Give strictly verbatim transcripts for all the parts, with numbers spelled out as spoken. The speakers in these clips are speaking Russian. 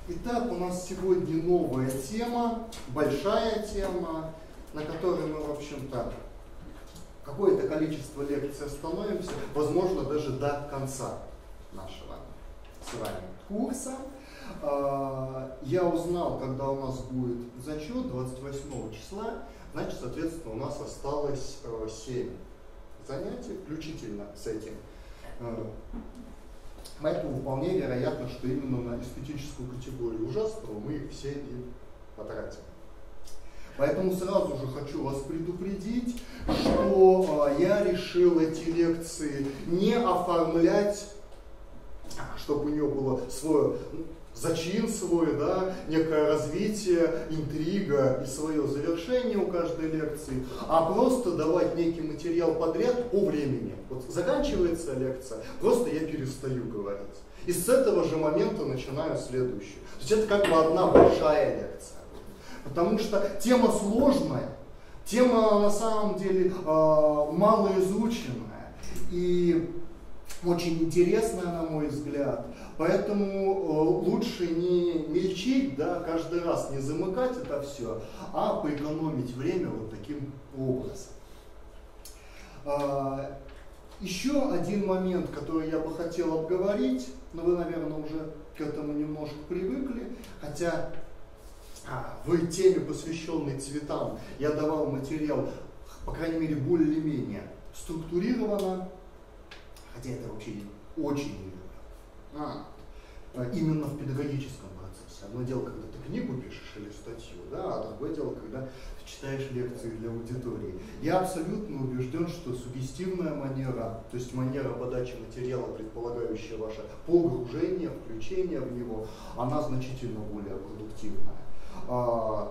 Итак, у нас сегодня новая тема, большая тема, на которой мы, в общем-то, какое-то количество лекций остановимся, возможно, даже до конца нашего с вами курса. Я узнал, когда у нас будет зачет двадцать восьмого числа, значит, соответственно, у нас осталось семь занятий, включительно с этим. Поэтому вполне вероятно, что именно на эстетическую категорию ужасного мы их все и потратим. Поэтому сразу же хочу вас предупредить, что э, я решил эти лекции не оформлять, чтобы у нее было свое зачин свой, да, некое развитие, интрига и свое завершение у каждой лекции, а просто давать некий материал подряд по времени. Вот заканчивается лекция, просто я перестаю говорить. И с этого же момента начинаю следующую. То есть это как бы одна большая лекция. Потому что тема сложная, тема на самом деле малоизученная и очень интересная, на мой взгляд. Поэтому лучше не мельчить, да, каждый раз не замыкать это все, а поэкономить время вот таким образом. Еще один момент, который я бы хотел обговорить, но вы, наверное, уже к этому немножко привыкли, хотя в теме, посвященной цветам, я давал материал, по крайней мере, более-менее структурированно, хотя это вообще очень не люблю. А, именно в педагогическом процессе. Одно дело, когда ты книгу пишешь или статью, да, а другое дело, когда ты читаешь лекции для аудитории. Я абсолютно убежден, что суггестивная манера, то есть манера подачи материала, предполагающая ваше погружение, включение в него, она значительно более продуктивная. А,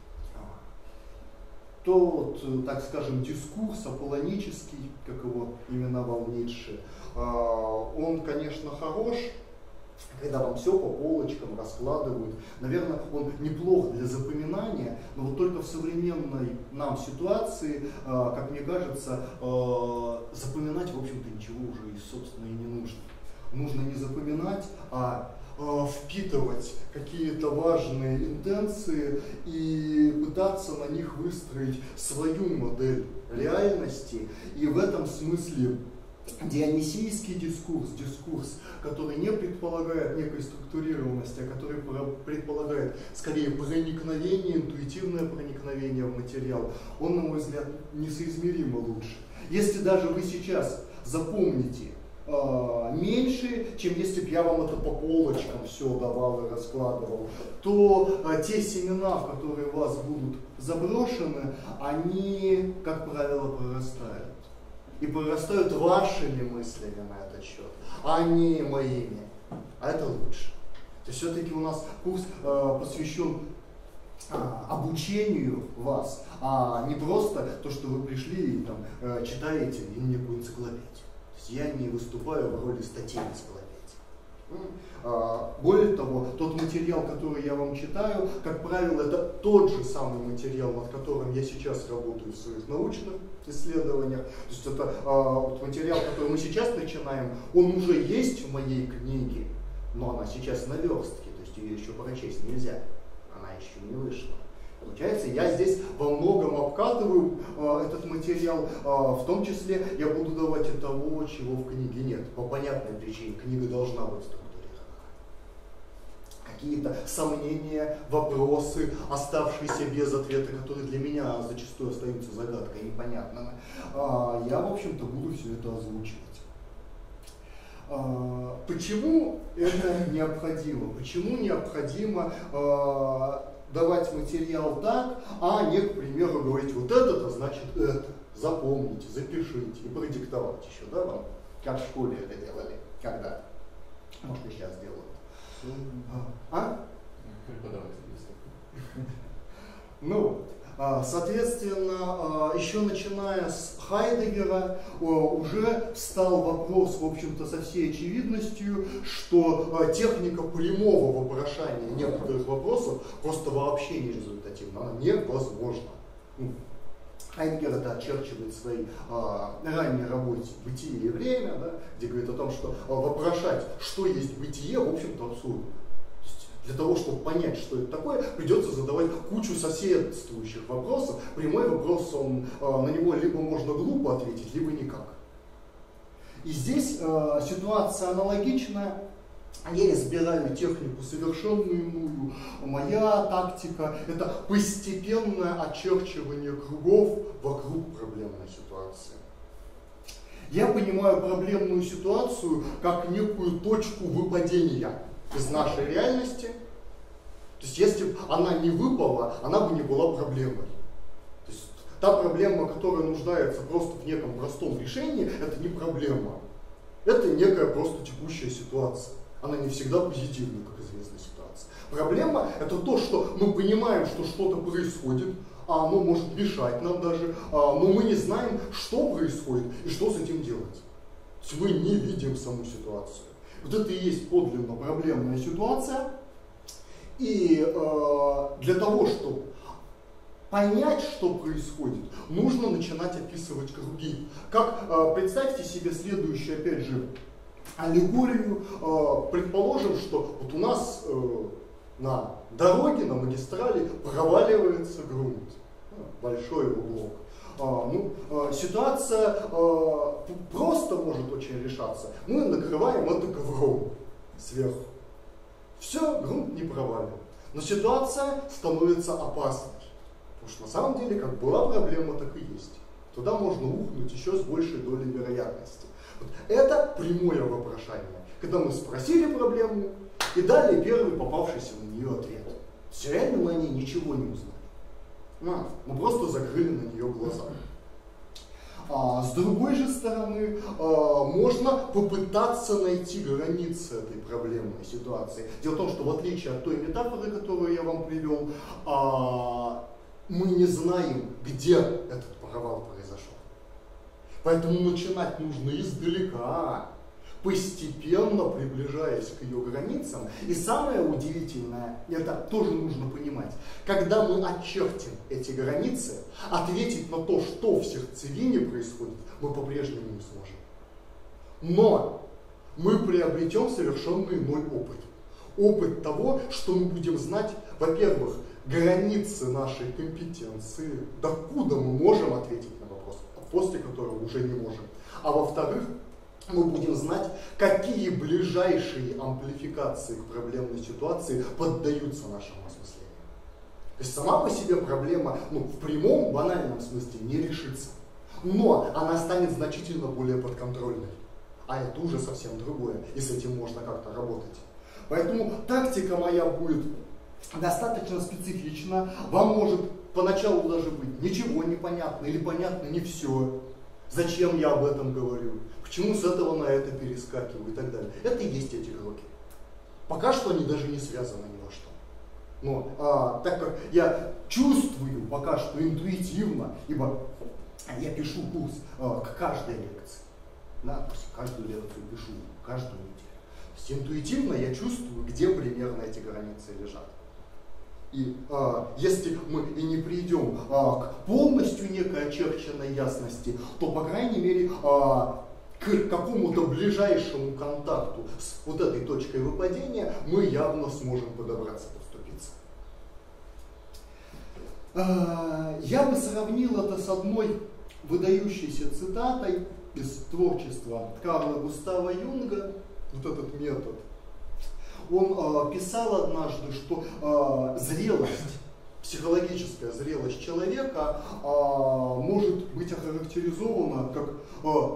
тот, так скажем, дискурс аполлонический, как его именовал Ницше, он, конечно, хорош, когда вам все по полочкам раскладывают. Наверное, он неплох для запоминания, но вот только в современной нам ситуации, как мне кажется, запоминать, в общем-то, ничего уже, собственно, и не нужно. Нужно не запоминать, а впитывать какие-то важные интенции и пытаться на них выстроить свою модель реальности. И в этом смысле дионисийский дискурс, дискурс, который не предполагает некой структурированности, а который предполагает скорее проникновение, интуитивное проникновение в материал, он, на мой взгляд, несоизмеримо лучше. Если даже вы сейчас запомните э, меньше, чем если бы я вам это по полочкам все давал и раскладывал, то э, те семена, в которые у вас будут заброшены, они, как правило, прорастают. И прорастают вашими мыслями на этот счет, а не моими. А это лучше. То есть все-таки у нас курс э, посвящен э, обучению вас, а не просто то, что вы пришли и там, э, читаете некую энциклопедию. То есть я не выступаю в роли статей энциклопедии. Более того, тот материал, который я вам читаю, как правило, это тот же самый материал, над которым я сейчас работаю в своих научных исследованиях. То есть это вот материал, который мы сейчас начинаем, он уже есть в моей книге, но она сейчас на верстке, то есть ее еще прочесть нельзя, она еще не вышла. Получается, я здесь во многом обкатываю э, этот материал, э, в том числе я буду давать и того, чего в книге нет. По понятной причине книга должна быть структурирована. Какие-то сомнения, вопросы, оставшиеся без ответа, которые для меня зачастую остаются загадкой, непонятными, э, я, в общем-то, буду все это озвучивать. Э, почему это необходимо? Почему необходимо э, давать материал так, а не, к примеру, говорить вот это-то значит это. Запомните, запишите и продиктовать еще, да, вам? Как в школе это делали, когда? Может, и сейчас делают. А? Преподаватель есть. Ну, соответственно, еще начиная с Хайдеггера уже встал вопрос, в общем-то, со всей очевидностью, что техника прямого вопрошания некоторых вопросов просто вообще не результативна, она невозможна. Хайдеггер это очерчивает в своей а, ранней работе «Бытие и время», да, где говорит о том, что а, вопрошать, что есть бытие, в общем-то, абсурдно. Для того, чтобы понять, что это такое, придется задавать кучу соседствующих вопросов. Прямой вопрос, он, на него либо можно глупо ответить, либо никак. И здесь э, ситуация аналогичная. Я избираю технику совершенно иную. Моя тактика – это постепенное очерчивание кругов вокруг проблемной ситуации. Я понимаю проблемную ситуацию как некую точку выпадения из нашей реальности. То есть если бы она не выпала, она бы не была проблемой. То есть та проблема, которая нуждается просто в неком простом решении, это не проблема. Это некая просто текущая ситуация. Она не всегда позитивная, как известная ситуация. Проблема – это то, что мы понимаем, что что-то происходит, а оно может мешать нам даже, но мы не знаем, что происходит и что с этим делать. То есть мы не видим саму ситуацию. Вот это и есть подлинно проблемная ситуация. И э, для того, чтобы понять, что происходит, нужно начинать описывать круги. Как, э, представьте себе следующую, опять же, аллегорию. Э, предположим, что вот у нас э, на дороге, на магистрали проваливается грунт. Большой его блок. А, ну, а, ситуация а, просто может очень решаться. Мы накрываем это ковром сверху. Все, грунт не провален. Но ситуация становится опасной. Потому что на самом деле, как была проблема, так и есть. Туда можно ухнуть еще с большей долей вероятности. Вот это прямое вопрошание. Когда мы спросили проблему и дали первый попавшийся на нее ответ. Реально мы о ней ничего не узнали. А, мы просто закрыли на нее глаза. А, с другой же стороны, а, можно попытаться найти границы этой проблемной ситуации. Дело в том, что в отличие от той метафоры, которую я вам привел, а, мы не знаем, где этот провал произошел. Поэтому начинать нужно издалека, постепенно приближаясь к ее границам. И самое удивительное, это тоже нужно понимать, когда мы очертим эти границы, ответить на то, что в сердцевине происходит, мы по-прежнему не сможем. Но мы приобретем совершенно иной опыт. Опыт того, что мы будем знать, во-первых, границы нашей компетенции, докуда мы можем ответить на вопрос, после которого уже не можем. А во-вторых, мы будем знать, какие ближайшие амплификации к проблемной ситуации поддаются нашему осмыслению. То есть сама по себе проблема, ну, в прямом, банальном смысле не решится. Но она станет значительно более подконтрольной. А это уже совсем другое, и с этим можно как-то работать. Поэтому тактика моя будет достаточно специфична. Вам может поначалу даже быть ничего не понятно или понятно не все. Зачем я об этом говорю? Почему с этого на это перескакиваю и так далее. Это и есть эти кроки. Пока что они даже не связаны ни во что. Но а, так как я чувствую пока что интуитивно, ибо я пишу курс а, к каждой лекции. Да, то есть каждую лекцию пишу, каждую неделю. То есть интуитивно я чувствую, где примерно эти границы лежат. И а, если мы и не придем а, к полностью некой очерченной ясности, то, по крайней мере, а, к какому-то ближайшему контакту с вот этой точкой выпадения мы явно сможем подобраться, подступиться. А, я бы сравнил это с одной выдающейся цитатой из творчества Карла Густава Юнга, вот этот метод. Он э, писал однажды, что э, зрелость, психологическая зрелость человека э, может быть охарактеризована как э,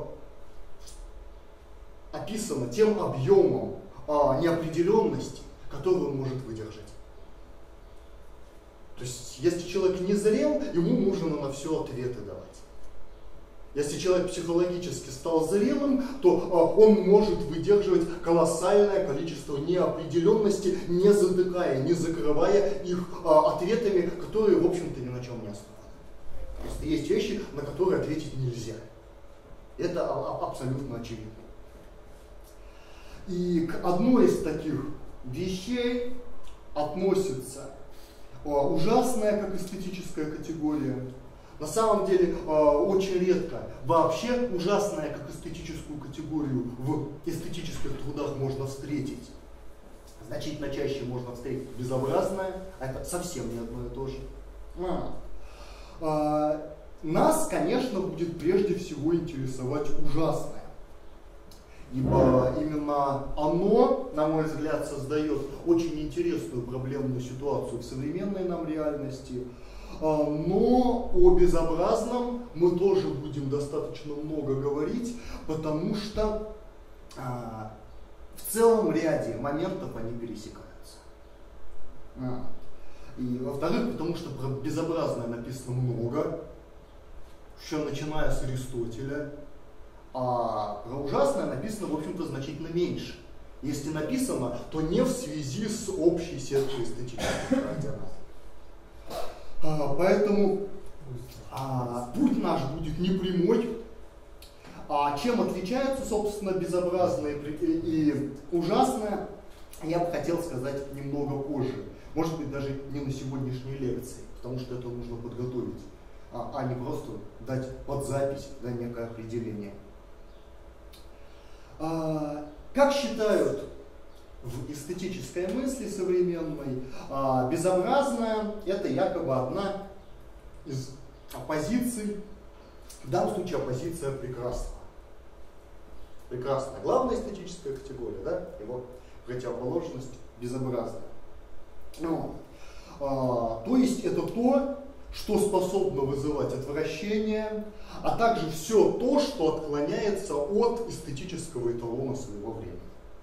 описана тем объемом э, неопределенности, который он может выдержать. То есть, если человек не зрел, ему нужно на все ответы давать. Если человек психологически стал зрелым, то а, он может выдерживать колоссальное количество неопределенности, не затыкая, не закрывая их а, ответами, которые, в общем-то, ни на чем не основаны. Просто есть вещи, на которые ответить нельзя. Это а, абсолютно очевидно. И к одной из таких вещей относится а, ужасная, как эстетическая категория. На самом деле очень редко вообще ужасное как эстетическую категорию в эстетических трудах можно встретить. значительно чаще можно встретить безобразное, а это совсем не одно и то же. А. А, нас, конечно, будет прежде всего интересовать ужасное. Ибо именно оно, на мой взгляд, создает очень интересную проблемную ситуацию в современной нам реальности. Но о безобразном мы тоже будем достаточно много говорить, потому что в целом ряде моментов они пересекаются. И во-вторых, потому что про безобразное написано много, еще начиная с Аристотеля. А про ужасное написано, в общем-то, значительно меньше. Если написано, то не в связи с общей сеткой эстетических координат. А, поэтому а, путь наш будет не прямой. А чем отличаются, собственно, безобразное и, и ужасное, я бы хотел сказать немного позже. Может быть, даже не на сегодняшней лекции, потому что это нужно подготовить, а, а не просто дать под запись, да, некое определение. А, как считают в эстетической мысли современной, а, безобразное – это якобы одна из оппозиций, в данном случае оппозиция прекрасного. Прекрасная – главная эстетическая категория, да? Его противоположность – безобразная. Ну, а, то есть это то, что способно вызывать отвращение, а также все то, что отклоняется от эстетического эталона своего времени.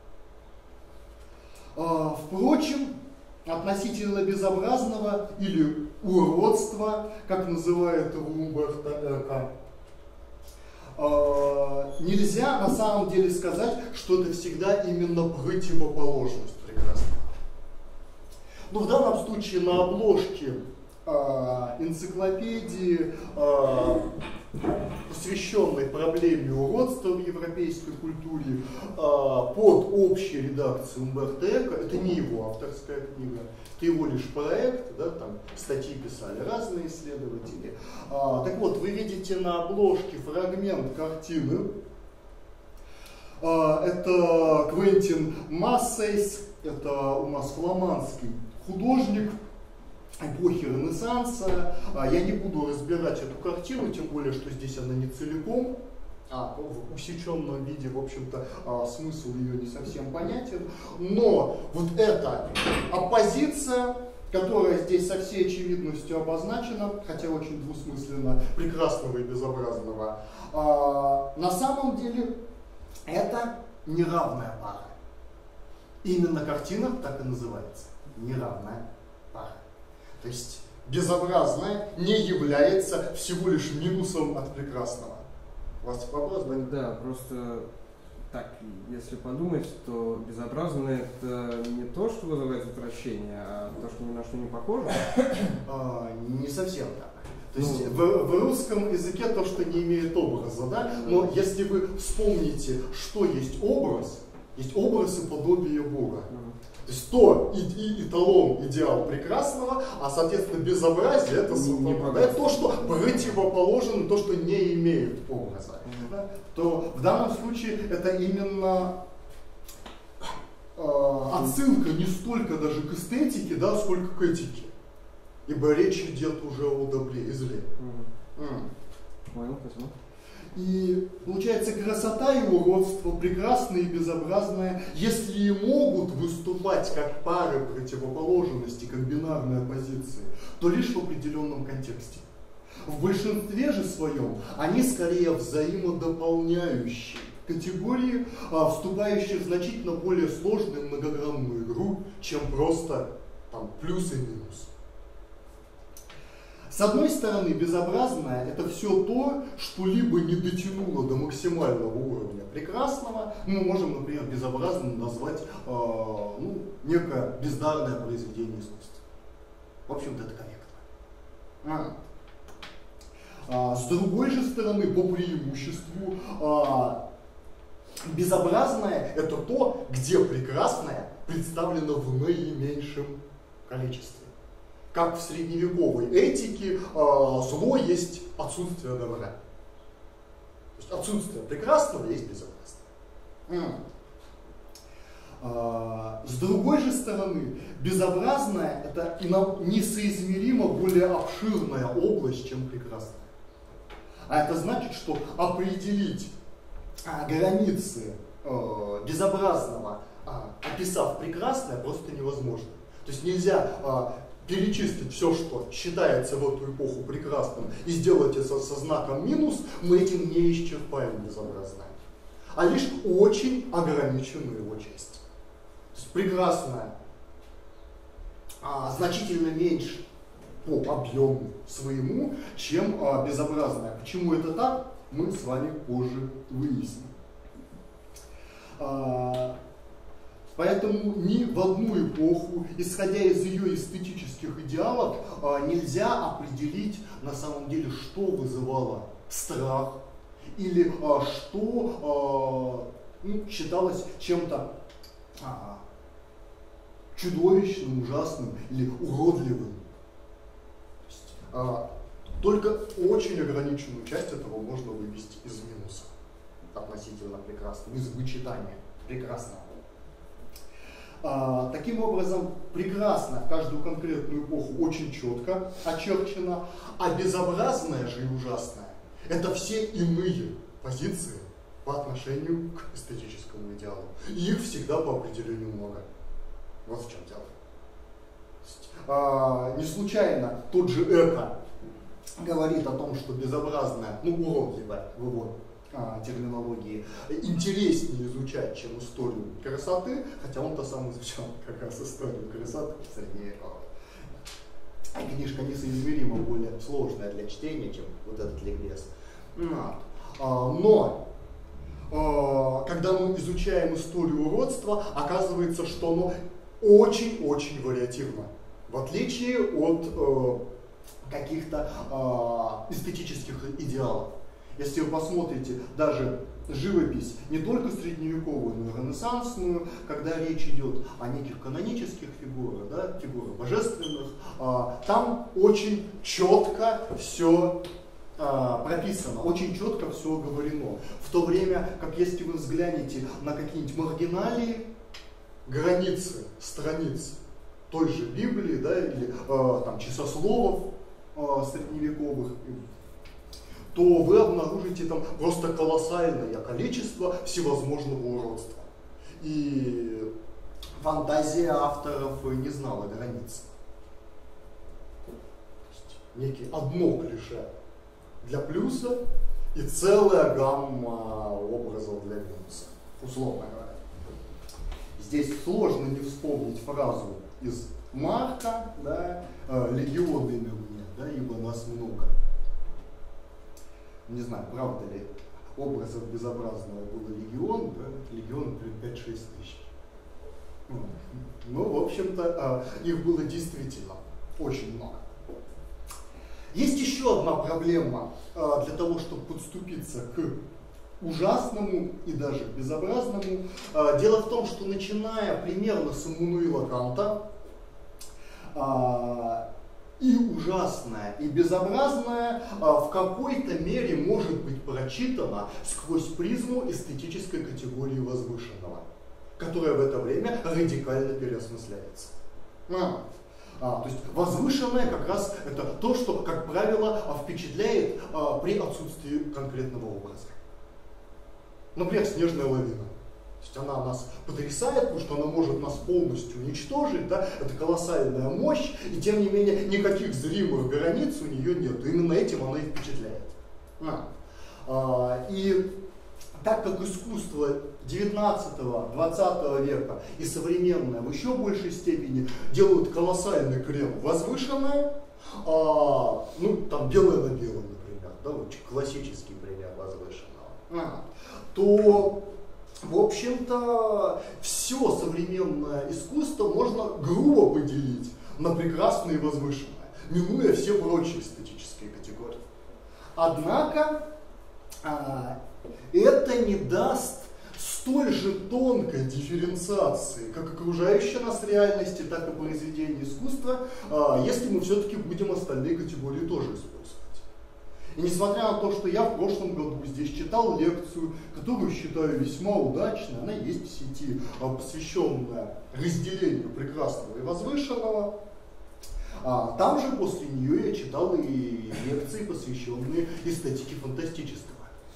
А, впрочем, относительно безобразного или уродства, как называет его Умберто Эко, а, нельзя на самом деле сказать, что это всегда именно противоположность прекрасного. Но в данном случае на обложке энциклопедии, посвященной проблеме уродства в европейской культуре, под общей редакцией Умберто Эко, это не его авторская книга, это его лишь проект, да, там статьи писали разные исследователи. Так вот, вы видите на обложке фрагмент картины. Это Квентин Массейс, это у нас фламандский художник эпохи Ренессанса. Я не буду разбирать эту картину, тем более, что здесь она не целиком, а в усеченном виде, в общем-то, смысл ее не совсем понятен. Но вот эта оппозиция, которая здесь со всей очевидностью обозначена, хотя очень двусмысленно, прекрасного и безобразного, на самом деле это неравная пара. Именно картина так и называется. Неравная пара. То есть безобразное не является всего лишь минусом от прекрасного. У вас вопрос, да? Да, просто так, если подумать, то безобразное это не то, что вызывает отвращение, а то, что ни на что не похоже. А, не совсем так. То есть ну, в, в русском языке то, что не имеет образа, да? Но mm-hmm. если вы вспомните, что есть образ, есть образ и подобие Бога. Mm-hmm. То есть то и, и, эталон, идеал прекрасного, а соответственно безобразие это, не, это то, что противоположно, то, что не имеет образа. Mm-hmm. Да? То в данном случае это именно э, отсылка не столько даже к эстетике, да, сколько к этике. Ибо речь идет уже о добре и зле. Mm-hmm. Mm. Понял, спасибо. И получается, красота и уродство, прекрасное и безобразное, если и могут выступать как пары противоположности, как бинарные оппозиции, то лишь в определенном контексте. В большинстве же своем они скорее взаимодополняющие категории, вступающие в значительно более сложную многогранную игру, чем просто там, плюс и минус. С одной стороны, безобразное – это все то, что либо не дотянуло до максимального уровня прекрасного, мы можем, например, безобразным назвать э, ну, некое бездарное произведение искусства. В общем-то, это корректно. А. А, с другой же стороны, по преимуществу, а, безобразное – это то, где прекрасное представлено в наименьшем количестве. Как в средневековой этике, зло есть отсутствие добра. То есть отсутствие прекрасного есть безобразное. А, с другой же стороны, безобразное – это несоизмеримо более обширная область, чем прекрасное. А это значит, что определить а, границы а, безобразного, а, описав прекрасное, просто невозможно. То есть нельзя а, перечислить все, что считается в эту эпоху прекрасным, и сделать это со знаком минус, мы этим не исчерпаем безобразное, а лишь очень ограниченную его часть. То есть прекрасное а, значительно меньше по объему своему, чем а, безобразное. Почему это так, мы с вами позже выясним. А, Поэтому ни в одну эпоху, исходя из ее эстетических идеалов, нельзя определить на самом деле, что вызывало страх или что ну, считалось чем-то чудовищным, ужасным или уродливым. Только очень ограниченную часть этого можно вывести из минуса относительно прекрасного, из вычитания прекрасного. А, таким образом, прекрасно в каждую конкретную эпоху очень четко очерчено, а безобразное же и ужасное – это все иные позиции по отношению к эстетическому идеалу. И их всегда по определению много. Вот в чем дело. А, не случайно тот же Эко говорит о том, что безобразное, ну уродливое в его а, терминологии, интереснее изучать, чем историю красоты, хотя он-то сам изучал как раз историю красоты в средние века. А книжка несоизмеримо более сложная для чтения, чем вот этот ликбез. А, но а, когда мы изучаем историю уродства, оказывается, что оно очень-очень вариативно, в отличие от э, каких-то э, эстетических идеалов. Если вы посмотрите даже живопись, не только средневековую, но и ренессансную, когда речь идет о неких канонических фигурах, да, фигурах божественных, э, там очень четко все э, прописано, очень четко все оговорено. В то время, как если вы взглянете на какие-нибудь маргиналии, границы страниц той же Библии, да, или э, там, часословов э, средневековых, то вы обнаружите там просто колоссальное количество всевозможного уродства. И фантазия авторов не знала границ. Некий одно клише для плюса и целая гамма образов для минуса, условно говоря. Здесь сложно не вспомнить фразу из Марка, да, «Легионы имя у меня, да, ибо нас много». Не знаю, правда ли, образов безобразного было легион, да, легион пять-шесть тысяч. Ну, в общем-то, их было действительно очень много. Есть еще одна проблема для того, чтобы подступиться к ужасному и даже безобразному. Дело в том, что начиная примерно с Иммануила Канта, и ужасное, и безобразное в какой-то мере может быть прочитано сквозь призму эстетической категории возвышенного, которая в это время радикально переосмысляется. А, а, то есть возвышенное как раз это то, что, как правило, впечатляет а, при отсутствии конкретного образа. Например, снежная лавина. То есть она нас потрясает, потому что она может нас полностью уничтожить, да? Это колоссальная мощь, и тем не менее никаких зримых границ у нее нет. Именно этим она и впечатляет. А. А, и так как искусство девятнадцатого-двадцатого века и современное в еще большей степени делают колоссальный крем возвышенное, а, ну там белое на белом, например, да, очень классический пример возвышенного, а, то в общем-то, все современное искусство можно грубо поделить на прекрасное и возвышенное, минуя все прочие эстетические категории. Однако, это не даст столь же тонкой дифференциации, как окружающей нас реальности, так и произведения искусства, если мы все-таки будем остальные категории тоже использовать. И несмотря на то, что я в прошлом году здесь читал лекцию, которую считаю весьма удачной, она есть в сети, посвященная разделению прекрасного и возвышенного, а там же после нее я читал и лекции, посвященные эстетике фантастического,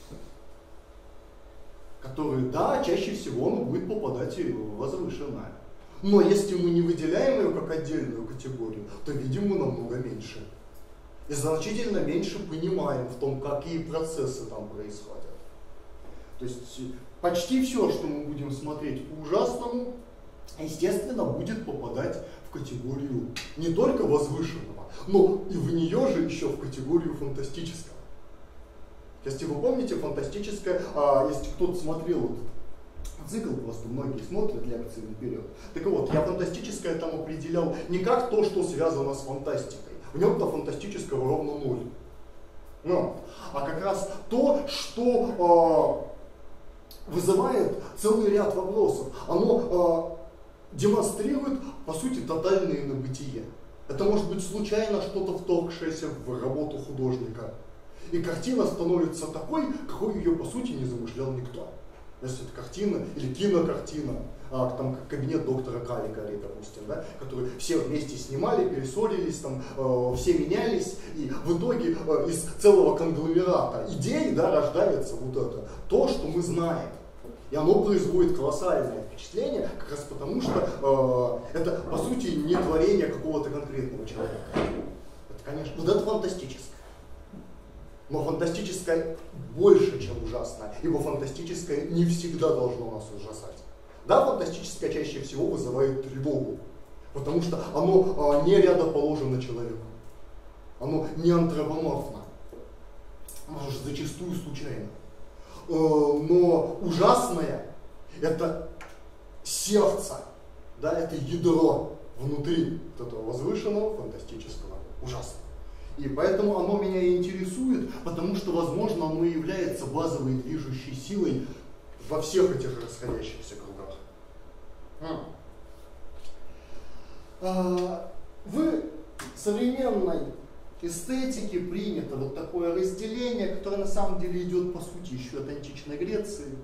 которые, да, чаще всего он будет попадать и в возвышенное. Но если мы не выделяем ее как отдельную категорию, то видим мы намного меньше. И значительно меньше понимаем в том, какие процессы там происходят. То есть почти все, что мы будем смотреть по ужасному, естественно, будет попадать в категорию не только возвышенного, но и в нее же еще в категорию фантастического. Если вы помните, фантастическое, а, если кто-то смотрел вот цикл, просто многие смотрят лекции наперед. Так вот, я фантастическое там определял не как то, что связано с фантастикой. В нем-то фантастического ровно ноль. Ну, а как раз то, что э, вызывает целый ряд вопросов. Оно э, демонстрирует, по сути, тотальное инобытие. Это может быть случайно что-то вторгшееся в работу художника. И картина становится такой, какой ее, по сути, не замышлял никто. Если это картина или кинокартина, а, там кабинет доктора Каллигари, допустим, да, который все вместе снимали, перессорились, там, э, все менялись, и в итоге э, из целого конгломерата идей, да, рождается вот это, то, что мы знаем. И оно производит колоссальное впечатление, как раз потому, что э, это, по сути, не творение какого-то конкретного человека. Это, конечно, вот это фантастическое. Но фантастическое больше, чем ужасное, ибо фантастическое не всегда должно нас ужасать. Да, фантастическое чаще всего вызывает тревогу, потому что оно а, не рядоположено человеку, оно не антропоморфно, может, зачастую случайно. Э, но ужасное – это сердце, да, это ядро внутри вот этого возвышенного, фантастического, ужасного. И поэтому оно меня и интересует, потому что, возможно, оно является базовой движущей силой во всех этих расходящихся кругах. А. В современной эстетике принято вот такое разделение, которое на самом деле идет, по сути, еще от античной Греции,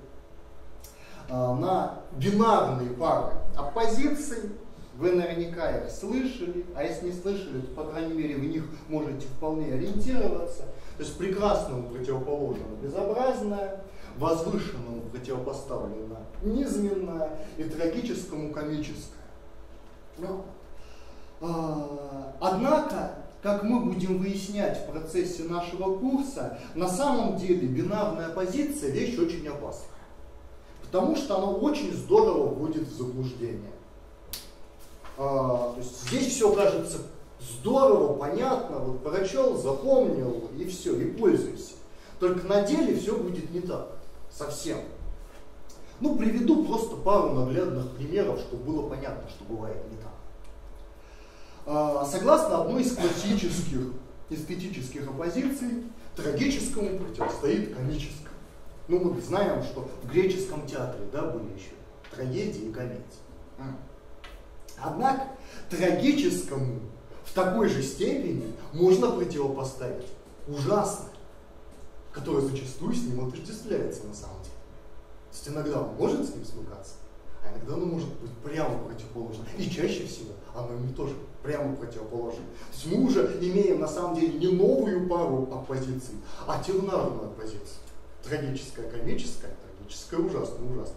на бинарные пары оппозиций. Вы наверняка их слышали, а если не слышали, то, по крайней мере, в них можете вполне ориентироваться. То есть прекрасному противоположно безобразное, возвышенному противопоставлено низменное и трагическому комическое. Но, а, однако, как мы будем выяснять в процессе нашего курса, на самом деле бинарная позиция вещь очень опасная, потому что она очень здорово вводит в заблуждение. А, то есть здесь все кажется здорово, понятно, вот прочел, запомнил и все, и пользуйся. Только на деле все будет не так, совсем. Ну, приведу просто пару наглядных примеров, чтобы было понятно, что бывает не так. А, согласно одной из классических эстетических оппозиций, трагическому противостоит комическому. Ну, мы знаем, что в греческом театре, да, были еще трагедии и комедии. Однако трагическому в такой же степени можно противопоставить ужасное, которое зачастую с ним отождествляется на самом деле. То есть иногда он может с ним смыкаться, а иногда оно может быть прямо противоположно. И чаще всего оно ему тоже прямо противоположно. То есть мы уже имеем на самом деле не новую пару оппозиций, а тернарную оппозицию. Трагическое, комическое, трагическое, ужасное, ужасное.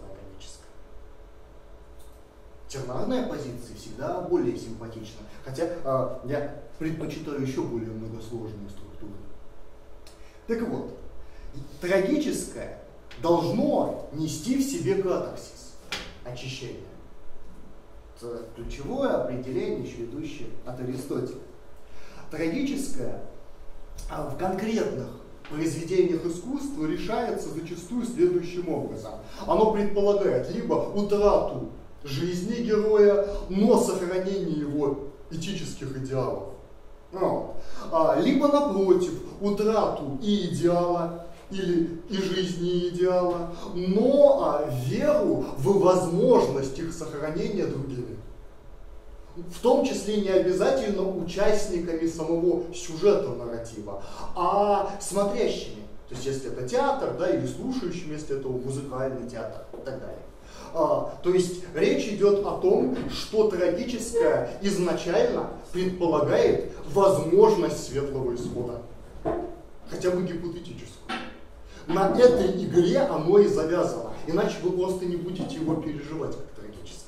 Тернарная позиция всегда более симпатична, хотя э, я предпочитаю еще более многосложные структуры. Так вот, трагическое должно нести в себе катарсис, очищение. Это ключевое определение, еще идущее от Аристотеля. Трагическое а в конкретных произведениях искусства решается зачастую следующим образом. Оно предполагает либо утрату жизни героя, но сохранение его этических идеалов. Вот. А, либо, напротив, утрату и идеала, или и жизни и идеала, но а, веру в возможность их сохранения другими. В том числе не обязательно участниками самого сюжета нарратива, а смотрящими. То есть если это театр, да, или слушающими, если это музыкальный театр и так далее. А, то есть речь идет о том, что трагическое изначально предполагает возможность светлого исхода. Хотя бы гипотетическую. На этой игре оно и завязано. Иначе вы просто не будете его переживать как трагическое.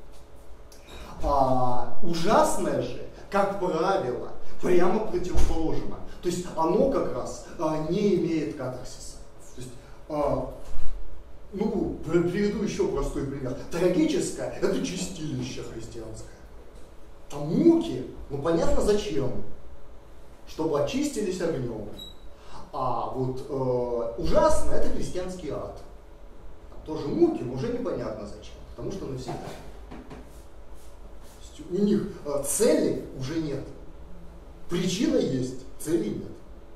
А, ужасное же, как правило, прямо противоположно. То есть оно как раз а, не имеет катарсиса. То есть, а, ну, приведу еще простой пример. Трагическое – это чистилище христианское. А муки, ну понятно зачем. Чтобы очистились огнем. А вот э, ужасное – это христианский ад. Там тоже муки, но уже непонятно зачем. Потому что навсегда. То есть у них э, цели уже нет. Причина есть, цели нет.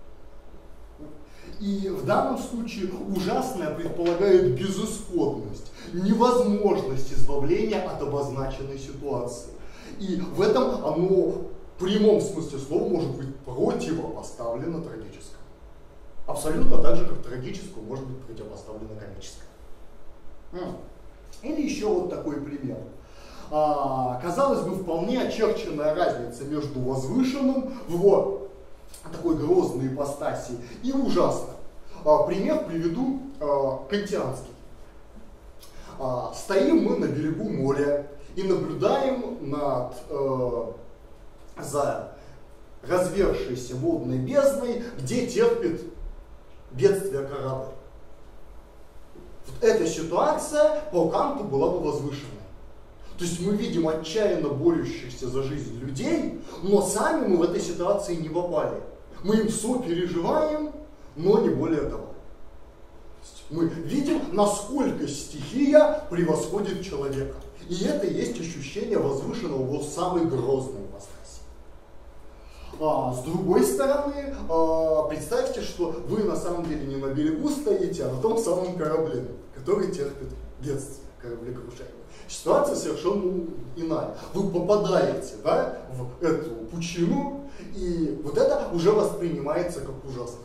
И в данном случае ужасное предполагает безысходность, невозможность избавления от обозначенной ситуации. И в этом оно в прямом смысле слова может быть противопоставлено трагическому. Абсолютно так же, как трагическому может быть противопоставлено комическому. Или еще вот такой пример. А, казалось бы, вполне очерченная разница между возвышенным в его такой грозной ипостаси и ужасным. А, пример приведу а, кантианский. А, стоим мы на берегу моря и наблюдаем над, а, за развершейся водной бездной, где терпит бедствие корабль. Вот эта ситуация по Канту была бы возвышенной. То есть мы видим отчаянно борющихся за жизнь людей, но сами мы в этой ситуации не попали. Мы им сопереживаем, но не более того. Мы видим, насколько стихия превосходит человека. И это и есть ощущение возвышенного в его самой грозной ипостаси. А, с другой стороны, а, представьте, что вы на самом деле не на берегу стоите, а на том самом корабле, который терпит бедствие, кораблекрушение. Ситуация совершенно иная. Вы попадаете, да, в эту пучину, и вот это уже воспринимается как ужасно.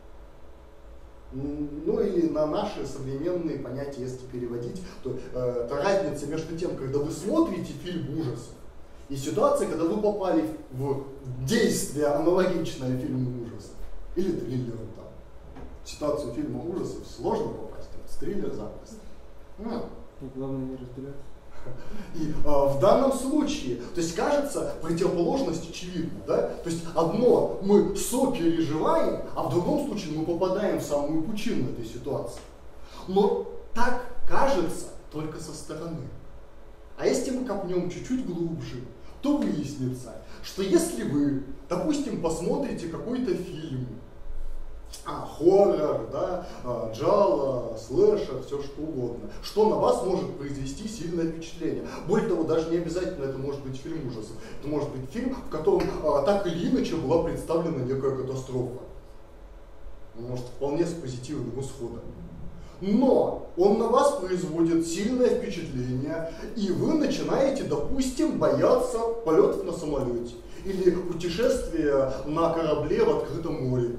Ну или на наши современные понятия, если переводить, то э, это разница между тем, когда вы смотрите фильм ужасов, и ситуация, когда вы попали в действие, аналогичное фильму ужасов, или триллером там. В ситуацию фильма ужасов сложно попасть, в триллер запросто. Ну. Главное не разделять. И а, в данном случае, то есть кажется, противоположность очевидна, да? То есть одно мы сопереживаем, а в другом случае мы попадаем в самую пучину этой ситуации. Но так кажется только со стороны. А если мы копнем чуть-чуть глубже, то выяснится, что если вы, допустим, посмотрите какой-то фильм, А, хоррор, да, а, джалла, слэшер, все что угодно, что на вас может произвести сильное впечатление. Более того, даже не обязательно это может быть фильм ужасов. Это может быть фильм, в котором а, так или иначе была представлена некая катастрофа. Может, вполне с позитивным исходом. Но он на вас производит сильное впечатление, и вы начинаете, допустим, бояться полетов на самолете или путешествия на корабле в открытом море.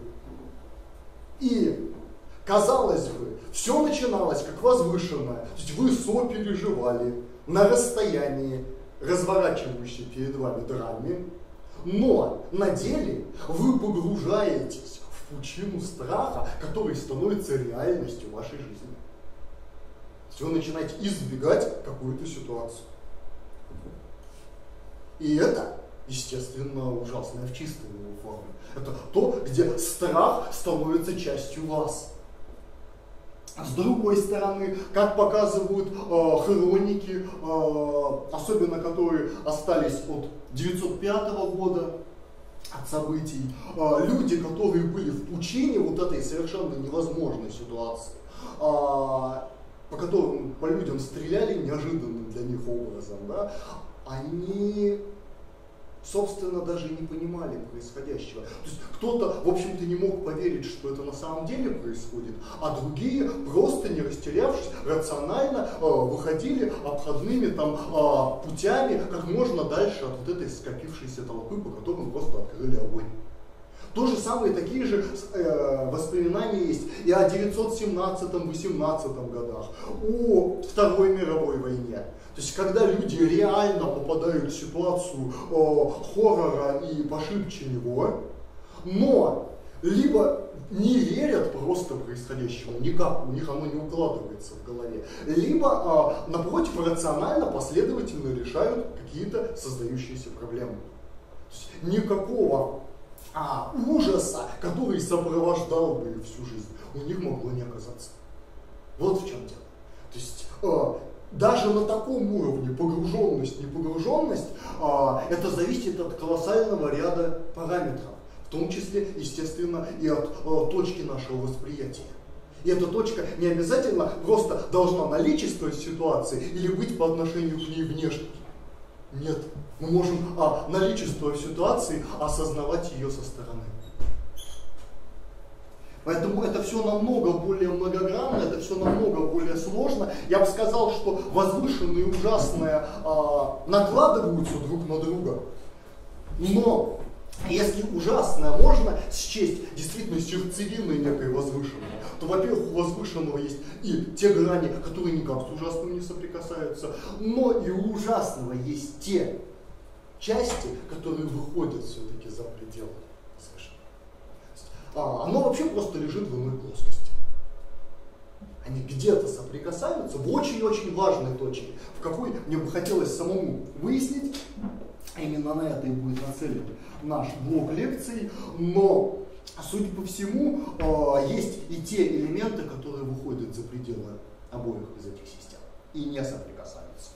И, казалось бы, все начиналось как возвышенное, то есть вы сопереживали на расстоянии разворачивающей перед вами драме, но на деле вы погружаетесь в пучину страха, который становится реальностью вашей жизни. То есть вы начинаете избегать какую-то ситуацию. И это, естественно, ужасное в чистой его форме. Это то, где страх становится частью вас. А с другой стороны, как показывают э, хроники, э, особенно которые остались от девятьсот пятого года, от событий, э, люди, которые были в пучине вот этой совершенно невозможной ситуации, э, по которым по людям стреляли неожиданным для них образом, да, они собственно, даже не понимали происходящего. То есть кто-то, в общем-то, не мог поверить, что это на самом деле происходит, а другие, просто не растерявшись, рационально э, выходили обходными там, э, путями как можно дальше от вот этой скопившейся толпы, по которым просто открыли огонь. То же самое, такие же э, воспоминания есть и о девятьсот семнадцатом — восемнадцатом годах, о Второй мировой войне. То есть, когда люди реально попадают в ситуацию э, хоррора и пошибче него, но либо не верят просто происходящему, никак, у них оно не укладывается в голове, либо, э, напротив, рационально, последовательно решают какие-то создающиеся проблемы. То есть, никакого а, ужаса, который сопровождал бы их всю жизнь, у них могло не оказаться. Вот в чем дело. То есть, э, даже на таком уровне погруженность, непогруженность, а, это зависит от колоссального ряда параметров, в том числе, естественно, и от а, точки нашего восприятия. И эта точка не обязательно просто должна наличествовать в ситуации или быть по отношению к ней внешней. Нет, мы можем, а, наличествуя в ситуации, осознавать ее со стороны. Поэтому это все намного более многогранно, это все намного более сложно. Я бы сказал, что возвышенное и ужасное а, накладываются друг на друга. Но если ужасное можно счесть действительно сердцевиной некой возвышенной, то, во-первых, у возвышенного есть и те грани, которые никак с ужасным не соприкасаются, но и у ужасного есть те части, которые выходят все-таки за пределы возвышенного. А, оно вообще просто лежит в иной плоскости. Они где-то соприкасаются в очень-очень важной точке, в какой мне бы хотелось самому выяснить. Именно на это и будет нацелен наш блок лекций. Но, судя по всему, есть и те элементы, которые выходят за пределы обоих из этих систем и не соприкасаются.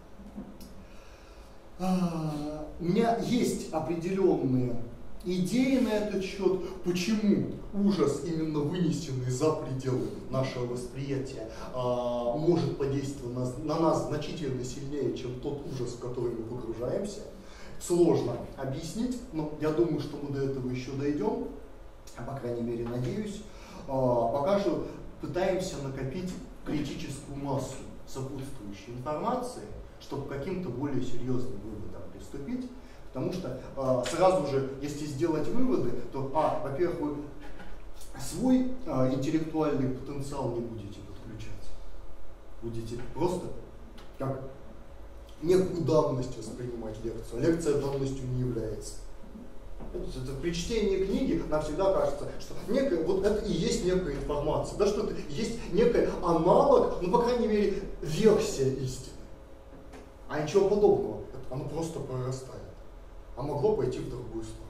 У меня есть определенные идеи на этот счет, почему ужас, именно вынесенный за пределы нашего восприятия, может подействовать на нас значительно сильнее, чем тот ужас, в который мы погружаемся. Сложно объяснить, но я думаю, что мы до этого еще дойдем, по крайней мере, надеюсь. Пока что пытаемся накопить критическую массу сопутствующей информации, чтобы к каким-то более серьезным выводам приступить. Потому что э, сразу же, если сделать выводы, то, а, во-первых, вы свой э, интеллектуальный потенциал не будете подключать. Будете просто как некую данность воспринимать лекцию. А лекция данностью не является. Это, при чтении книги нам всегда кажется, что некая, вот это и есть некая информация, да, что это есть некий аналог, ну, по крайней мере, версия истины. А ничего подобного. Оно просто прорастает. А могло пойти в другую сторону.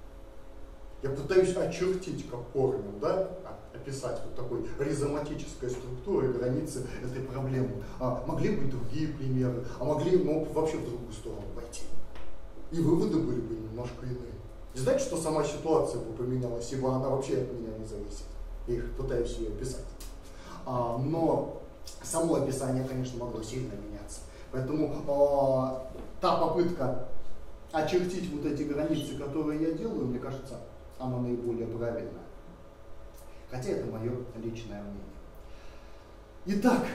Я пытаюсь очертить как корнем, да, описать вот такой ризоматической структурой границы этой проблемы. А могли быть другие примеры, а могли, ну, вообще в другую сторону пойти. И выводы были бы немножко иные. Не знаете, что сама ситуация бы поменялась, ибо она вообще от меня не зависит. Я их пытаюсь ее описать. А, но само описание, конечно, могло сильно меняться. Поэтому а, та попытка очертить вот эти границы, которые я делаю, мне кажется, она наиболее правильная. Хотя это мое личное мнение. Итак,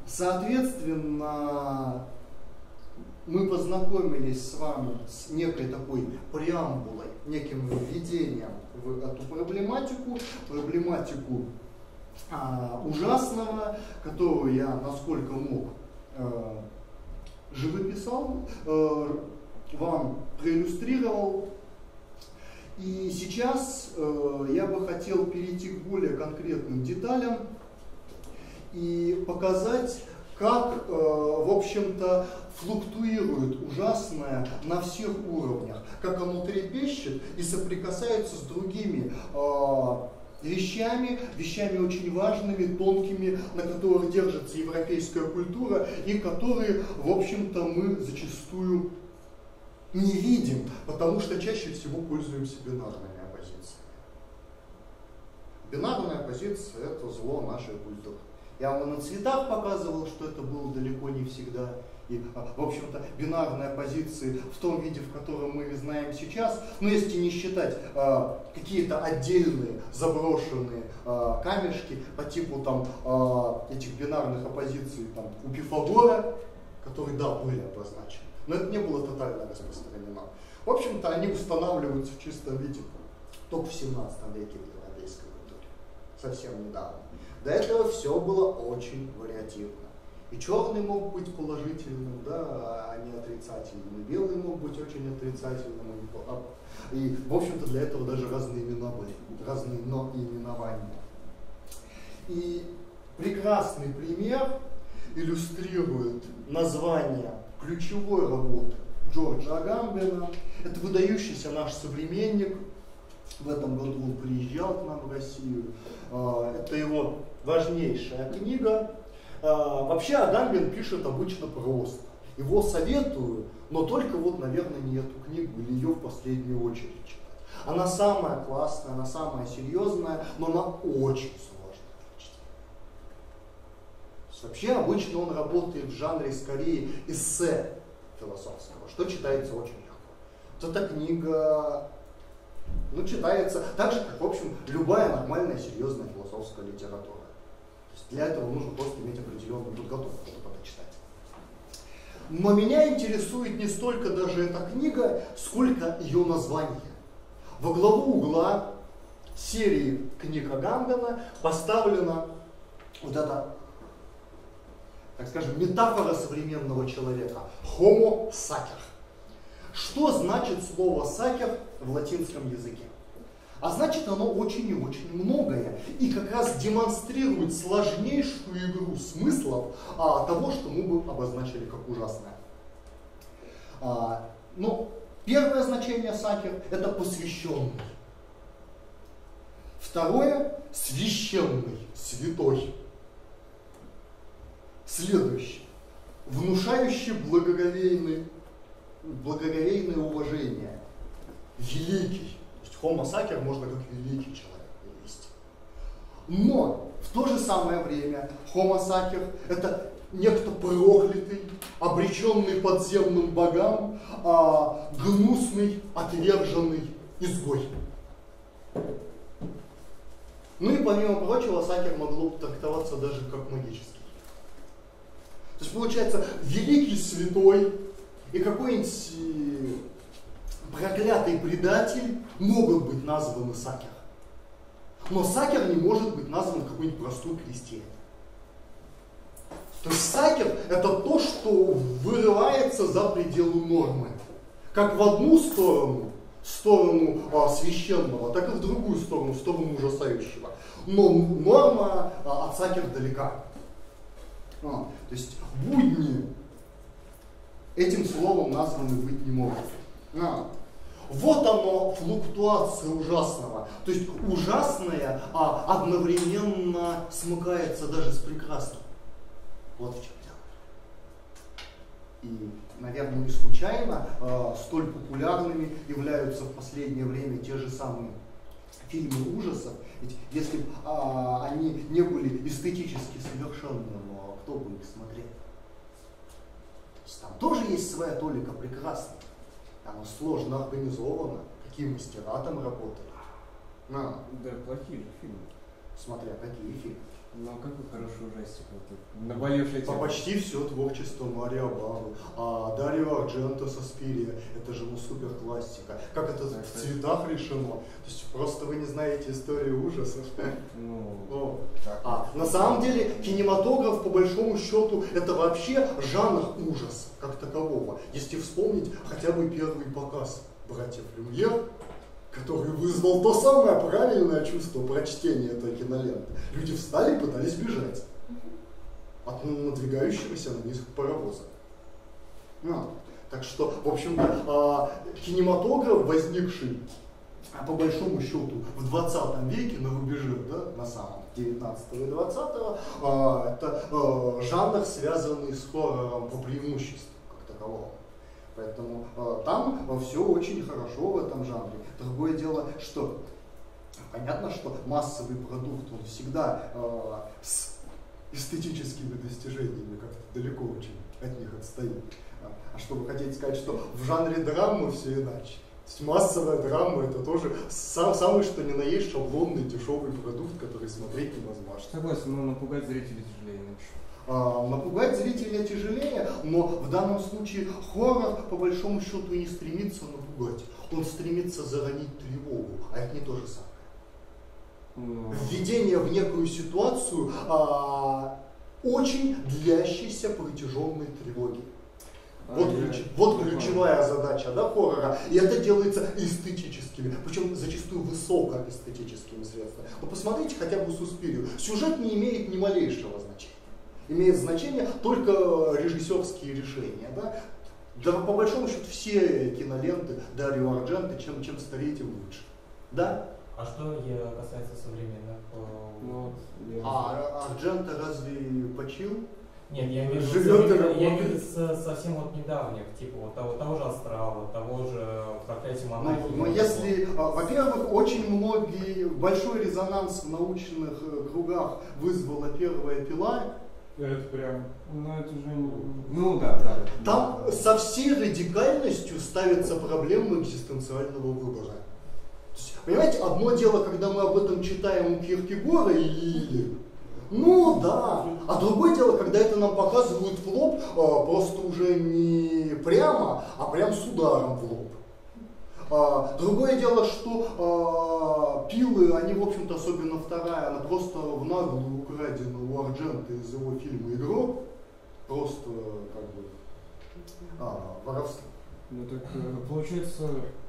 соответственно, мы познакомились с вами с некой такой преамбулой, неким введением в эту проблематику, проблематику а, ужасного, которую я, насколько мог, э, живописал, э, вам проиллюстрировал. И сейчас э, я бы хотел перейти к более конкретным деталям и показать, как, э, в общем-то, флуктуирует ужасное на всех уровнях, как оно трепещет и соприкасается с другими э, вещами, вещами очень важными, тонкими, на которых держится европейская культура и которые, в общем-то, мы зачастую не видим, потому что чаще всего пользуемся бинарными оппозициями. Бинарная оппозиция – это зло нашей культуры. Я вам на цветах показывал, что это было далеко не всегда, И, в общем-то, бинарные оппозиции в том виде, в котором мы их знаем сейчас, ну, если не считать э, какие-то отдельные заброшенные э, камешки по типу там, э, этих бинарных оппозиций там, у Пифагора, которые, да, были обозначены, но это не было тотально распространено. В общем-то, они устанавливаются в чистом виде только в семнадцатом веке в европейской культуре, совсем недавно. До этого все было очень вариативно. И черный мог быть положительным, да, а не отрицательным. И белый мог быть очень отрицательным. И, в общем-то, для этого даже разные имена были, разные но именования. И прекрасный пример иллюстрирует название ключевой работы Джорджа Агамбена. Это выдающийся наш современник. В этом году он приезжал к нам в Россию. Это его важнейшая книга. Вообще Агамбен пишет обычно просто. Его советую, но только вот, наверное, не эту книгу или ее в последнюю очередь читать. Она самая классная, она самая серьезная, но она очень сложная в чтении. Вообще обычно он работает в жанре скорее эссе философского, что читается очень легко. Вот эта книга, ну, читается так же, как, в общем, любая нормальная, серьезная философская литература. Для этого нужно просто иметь определенную подготовку, чтобы это читать. Но меня интересует не столько даже эта книга, сколько ее название. Во главу угла серии книг Агамбена поставлена вот эта, так скажем, метафора современного человека. Homo sacer. Что значит слово sacer в латинском языке? А значит, оно очень и очень многое. И как раз демонстрирует сложнейшую игру смыслов а, того, что мы бы обозначили как ужасное. А, ну, первое значение сакер – это посвященный. Второе – священный, святой. Следующее – внушающий благоговейный, благоговейное уважение. Великий. Homo sacer можно как великий человек перевести. Но в то же самое время Homo sacer это некто проклятый, обреченный подземным богам, а, гнусный, отверженный изгой. Ну и помимо прочего, сакер могло трактоваться даже как магический. То есть получается, великий святой и какой-нибудь проклятый предатель могут быть названы сакер. Но сакер не может быть назван какой-нибудь простой крестьянин. То есть сакер это то, что вырывается за пределы нормы. Как в одну сторону, сторону а, священного, так и в другую сторону, в сторону ужасающего. Но норма а, от сакер далека. А, то есть будни этим словом названы быть не могут. А. Вот оно, флуктуация ужасного. То есть ужасное а одновременно смыкается даже с прекрасным. Вот в чем дело. И, наверное, не случайно э, столь популярными являются в последнее время те же самые фильмы ужасов. Ведь если бы э, они не были эстетически совершенными, но кто бы их смотрел? То есть там тоже есть своя толика прекрасного. Оно сложно организовано, какие мастера там работали. А. Да, плохие же фильмы. Смотря какие фильмы. Ну, какой хороший ужастик. Вот, наболевший По почти все творчество Марио Бавы. А Дарио Ардженто Суспирия, это же ну супер классика. Как это так, в цветах так. решено. То есть просто вы не знаете историю ужасов. Ну, О. А на самом деле кинематограф по большому счету это вообще жанр ужаса как такового. Если вспомнить хотя бы первый показ братьев Люмьер, который вызвал то самое правильное чувство прочтения этой киноленты. Люди встали и пытались бежать от надвигающегося на них паровоза. А, так что, в общем-то, кинематограф, возникший по большому счету в двадцатом веке на рубеже, да, на самом девятнадцатого и двадцатого, это жанр, связанный с хоррором по преимуществу как таковому. Поэтому э, там э, все очень хорошо в этом жанре. Другое дело, что понятно, что массовый продукт, он всегда э, с эстетическими достижениями, как-то далеко очень от них отстоит. А что вы хотите сказать, что в жанре драмы все иначе? То есть массовая драма это тоже сам, самый что ни на есть шаблонный дешевый продукт, который смотреть невозможно. Согласен, но напугать зрителей тяжелее иначе. А, напугать зрителя тяжелее, но в данном случае хоррор по большому счету и не стремится напугать. Он стремится заронить тревогу, а это не то же самое. Но... Введение в некую ситуацию а, очень длящейся протяженной тревоги. Вот, А, ключ, я... вот ключевая задача, да, хоррора. И это делается эстетическими, причем зачастую высокоэстетическими средствами. Но посмотрите хотя бы «Суспирию». Сюжет не имеет ни малейшего значения. Имеет значение только режиссерские решения. Да? Да, по большому счету все киноленты Дарио Ардженто, чем, чем старее, тем лучше. Да? А что касается современных? Ну, я... А Ардженто разве почил? Нет, я имею в Живет виду, и я имею в виду совсем вот недавних, типа вот того, того же «Астрала», того же «Проклятие монахини». Но, но если, во-первых, очень многие, большой резонанс в научных кругах вызвала первая «Пила». Это прям... Ну, это же... Ну, да, да. Там да. со всей радикальностью ставится проблема экзистенциального выбора. Есть, понимаете, одно дело, когда мы об этом читаем у Киркегора и Лили, ну да, а другое дело, когда это нам показывают в лоб, а, просто уже не прямо, а прям с ударом в лоб. А, другое дело, что а, пилы, они, в общем-то, особенно вторая, она просто в наглую украдена у Ардженто из его фильма «Игрок», просто как бы а, воровство. Ну так получается,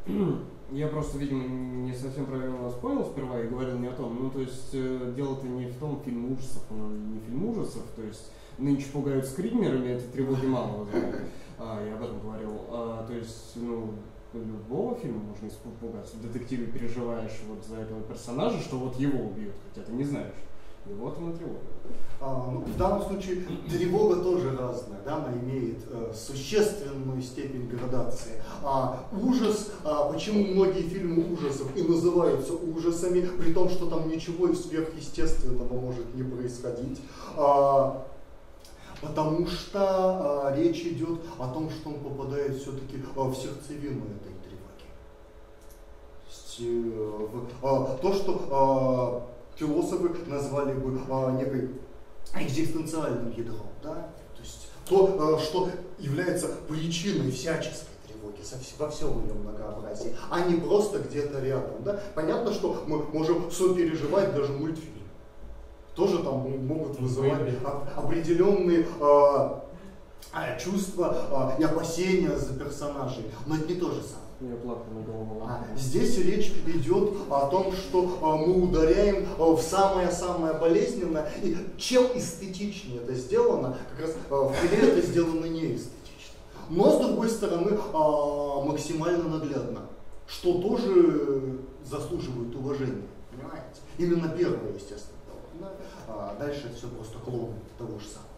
я просто, видимо, не совсем правильно вас понял сперва и говорил не о том. Ну, то есть дело-то не в том, фильм ужасов, он не фильм ужасов, то есть нынче пугают скримерами, это тревоги мало вызывает. А, я об этом говорил. А, то есть, ну, любого фильма можно испугаться. В детективе переживаешь вот за этого персонажа, что вот его убьют, хотя ты не знаешь. И вот она тревога. А, ну, в данном случае тревога тоже разная, да, она имеет э, существенную степень градации. А ужас, а, почему многие фильмы ужасов и называются ужасами, при том, что там ничего сверхъестественного может не происходить. А, потому что а, речь идет о том, что он попадает все-таки а, в сердцевину этой тревоги. То, есть, э, в, а, то что а, философы назвали бы а, некой экзистенциальным ядром, да? То есть то, а, что является причиной всяческой тревоги во всем ее многообразии, а не просто где-то рядом. Да? Понятно, что мы можем сопереживать даже мультфильм. Тоже там могут вызывать определенные а, чувства а, и опасения за персонажей, но это не то же самое. А, здесь речь идет о том, что а, мы ударяем а, в самое-самое болезненное. И чем эстетичнее это сделано, как раз а, в фильме это сделано неэстетично. Но, с другой стороны, а, максимально наглядно, что тоже заслуживает уважения. Понимаете? Именно первое, естественно. Да? А, дальше это все просто клоны того же самого.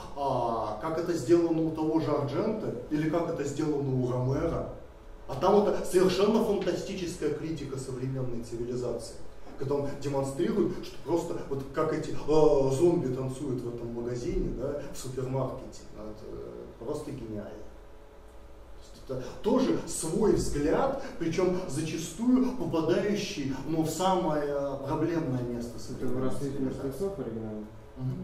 А, как это сделано у того же Ардженто, или как это сделано у Ромеро. А там это совершенно фантастическая критика современной цивилизации, когда он демонстрирует, что просто вот как эти э, зомби танцуют в этом магазине, да, в супермаркете, это просто гениально. Это тоже свой взгляд, причем зачастую попадающий, ну, в самое проблемное место современной цивилизации. Угу.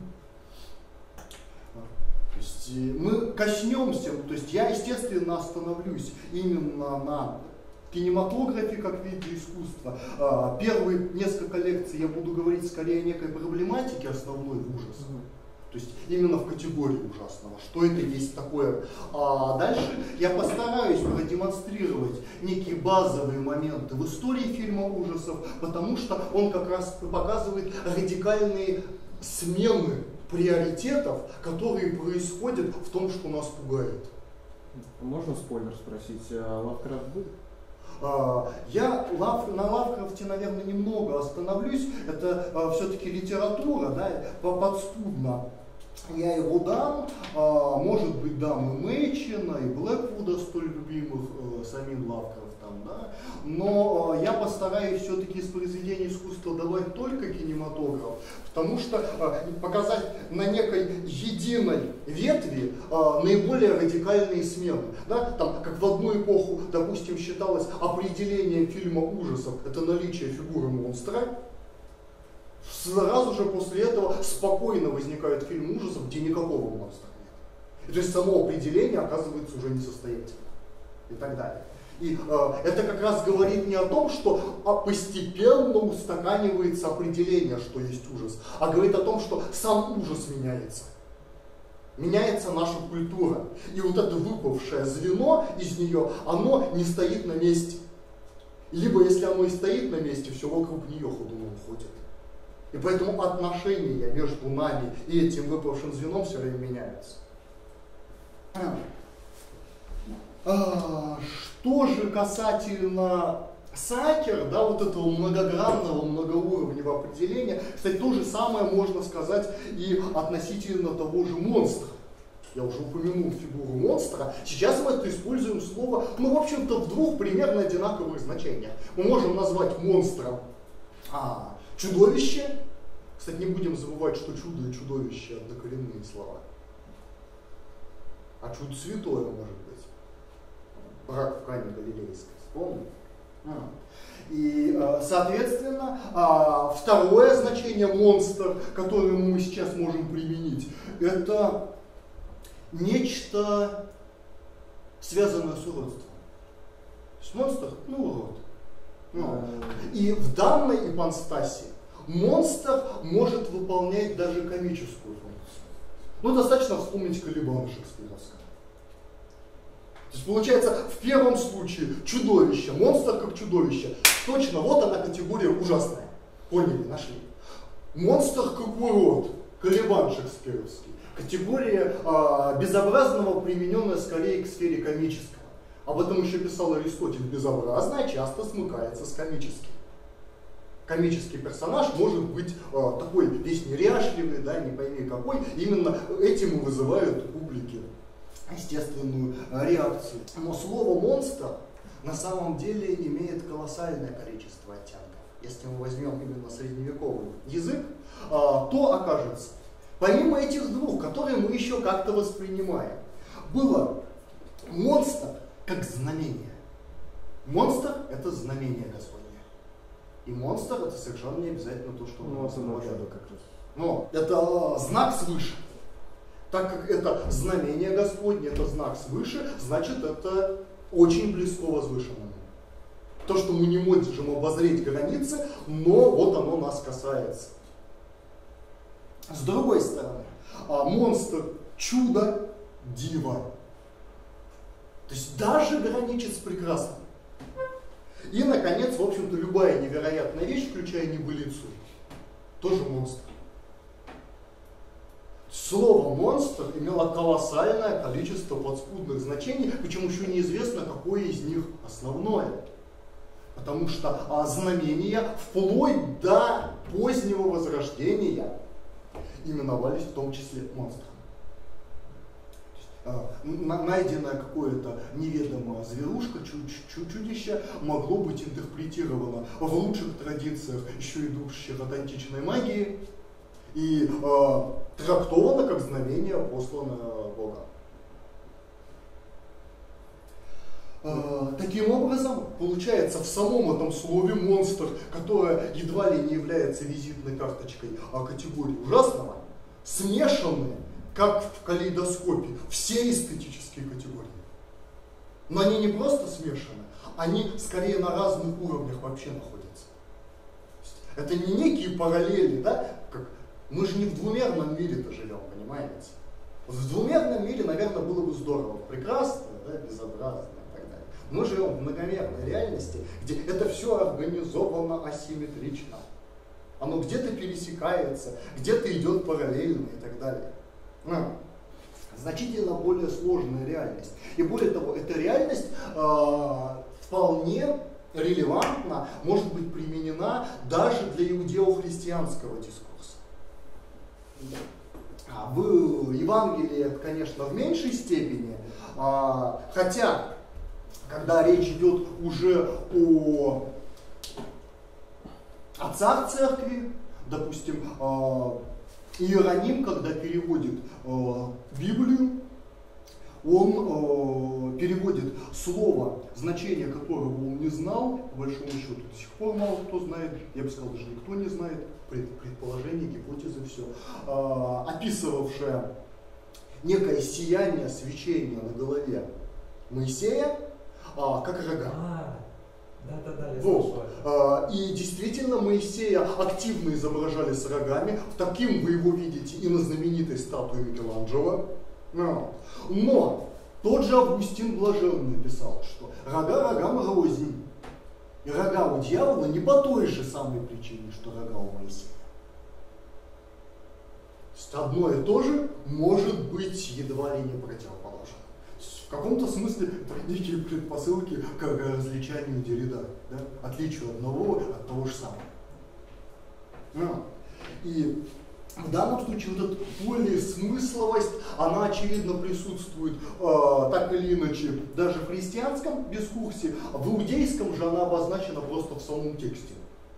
То есть мы коснемся, то есть я, естественно, остановлюсь именно на кинематографе как виде искусства. Первые несколько лекций я буду говорить скорее о некой проблематике основной в ужасах. То есть именно в категории ужасного, что это есть такое. А дальше я постараюсь продемонстрировать некие базовые моменты в истории фильма ужасов, потому что он как раз показывает радикальные смены приоритетов, которые происходят в том, что нас пугает. Можно спойлер спросить? А Лавкрафт был? А, я Лав, на Лавкрафте, наверное, немного остановлюсь. Это а, все-таки литература, да, подспудно. Я его дам, а, может быть, дам и Мэйчина, и Блэквуда, столь любимых а, самим Лавкрафтом. да? Но э, я постараюсь все-таки из произведения искусства давать только кинематограф, потому что э, показать на некой единой ветви э, наиболее радикальные смены. Да? Там, как в одну эпоху, допустим, считалось определением фильма ужасов это наличие фигуры монстра, сразу же после этого спокойно возникает фильм ужасов, где никакого монстра нет. И, то есть само определение оказывается уже несостоятельным. И так далее. И э, это как раз говорит не о том, что а, постепенно устаканивается определение, что есть ужас, а говорит о том, что сам ужас меняется. Меняется наша культура. И вот это выпавшее звено из нее, оно не стоит на месте. Либо если оно и стоит на месте, все вокруг нее ходуном ходит. И поэтому отношения между нами и этим выпавшим звеном все время меняются. Что же касательно Сакер, да, вот этого многогранного, многоуровневого определения, кстати, то же самое можно сказать и относительно того же монстра. Я уже упомянул фигуру монстра. Сейчас мы это используем слово, ну, в общем-то, в двух примерно одинаковых значениях. Мы можем назвать монстром а, чудовище. Кстати, не будем забывать, что чудо и чудовище — однокоренные слова. А чудо святое может быть. Брак в Кане Галилейской, вспомнил? А. И, соответственно, второе значение монстр, которое мы сейчас можем применить, это нечто, связанное с уродством. То есть монстр, ну, урод. Ну. И в данной ипостаси монстр может выполнять даже комическую функцию. Ну, достаточно вспомнить Калибана шекспировского. То есть получается, в первом случае чудовище, монстр как чудовище. Точно, вот она категория ужасная. Поняли, нашли. Монстр как урод, Калибан шекспировский. Категория а, безобразного, примененная скорее к сфере комического. Об этом еще писал Аристотель. Безобразное часто смыкается с комическим. Комический персонаж может быть а, такой весь неряшливый, да, не пойми какой. Именно этим и вызывают у публики естественную реакцию. Но слово монстр на самом деле имеет колоссальное количество оттенков. Если мы возьмем именно средневековый язык, то окажется, помимо этих двух, которые мы еще как-то воспринимаем, было монстр как знамение. Монстр — это знамение Господне. И монстр — это совершенно не обязательно то, что ну, мы смотрим как раз. Но это знак свыше. Так как это знамение Господне, это знак свыше, значит, это очень близко возвышенному. То, что мы не можем обозреть границы, но вот оно нас касается. С другой стороны, монстр — чудо, диво. То есть даже граничит с прекрасным. И, наконец, в общем-то, любая невероятная вещь, включая небылицу, тоже монстр. Слово «монстр» имело колоссальное количество подспудных значений, причем еще неизвестно, какое из них основное. Потому что а, знамения вплоть до позднего Возрождения именовались в том числе монстрами. А, найденное какое-то неведомое зверушка, чудище могло быть интерпретировано в лучших традициях, еще идущих от античной магии, и э, трактовано как знамение, посланное Богом. Э, таким образом, получается, в самом этом слове «монстр», которое едва ли не является визитной карточкой а категории ужасного, смешаны, как в калейдоскопе, все эстетические категории. Но они не просто смешаны, они скорее на разных уровнях вообще находятся. Это не некие параллели, да, как мы же не в двумерном мире-то живем, понимаете? В двумерном мире, наверное, было бы здорово, прекрасно, да, безобразно и так далее. Мы живем в многомерной реальности, где это все организовано асимметрично. Оно где-то пересекается, где-то идет параллельно и так далее. Но значительно более сложная реальность. И более того, эта реальность э, вполне релевантна, может быть применена даже для иудео-христианского дискурса. В Евангелии это, конечно, в меньшей степени, хотя когда речь идет уже о отцах церкви, допустим, Иероним, когда переводит Библию, он переводит слово, значение которого он не знал, по большому счету до сих пор мало кто знает, я бы сказал, даже никто не знает, предположения, гипотезы, все, описывавшее некое сияние, свечение на голове Моисея, а, как рога. А, да, да, да, я вот. слышал. А, и действительно Моисея активно изображали с рогами. Таким вы его видите и на знаменитой статуе Микеланджело. Но, но тот же Августин Блаженный писал, что рога рогам рознь. И рога у дьявола не по той же самой причине, что рога у Моисея. Одно и то же может быть едва ли не противоположно. В каком-то смысле это некие предпосылки к различанию Деррида, да? Отличию одного от того же самого. А. И в данном случае вот эта полисмысловость, она очевидно присутствует э, так или иначе даже в христианском дискурсе, а в иудейском же она обозначена просто в самом тексте.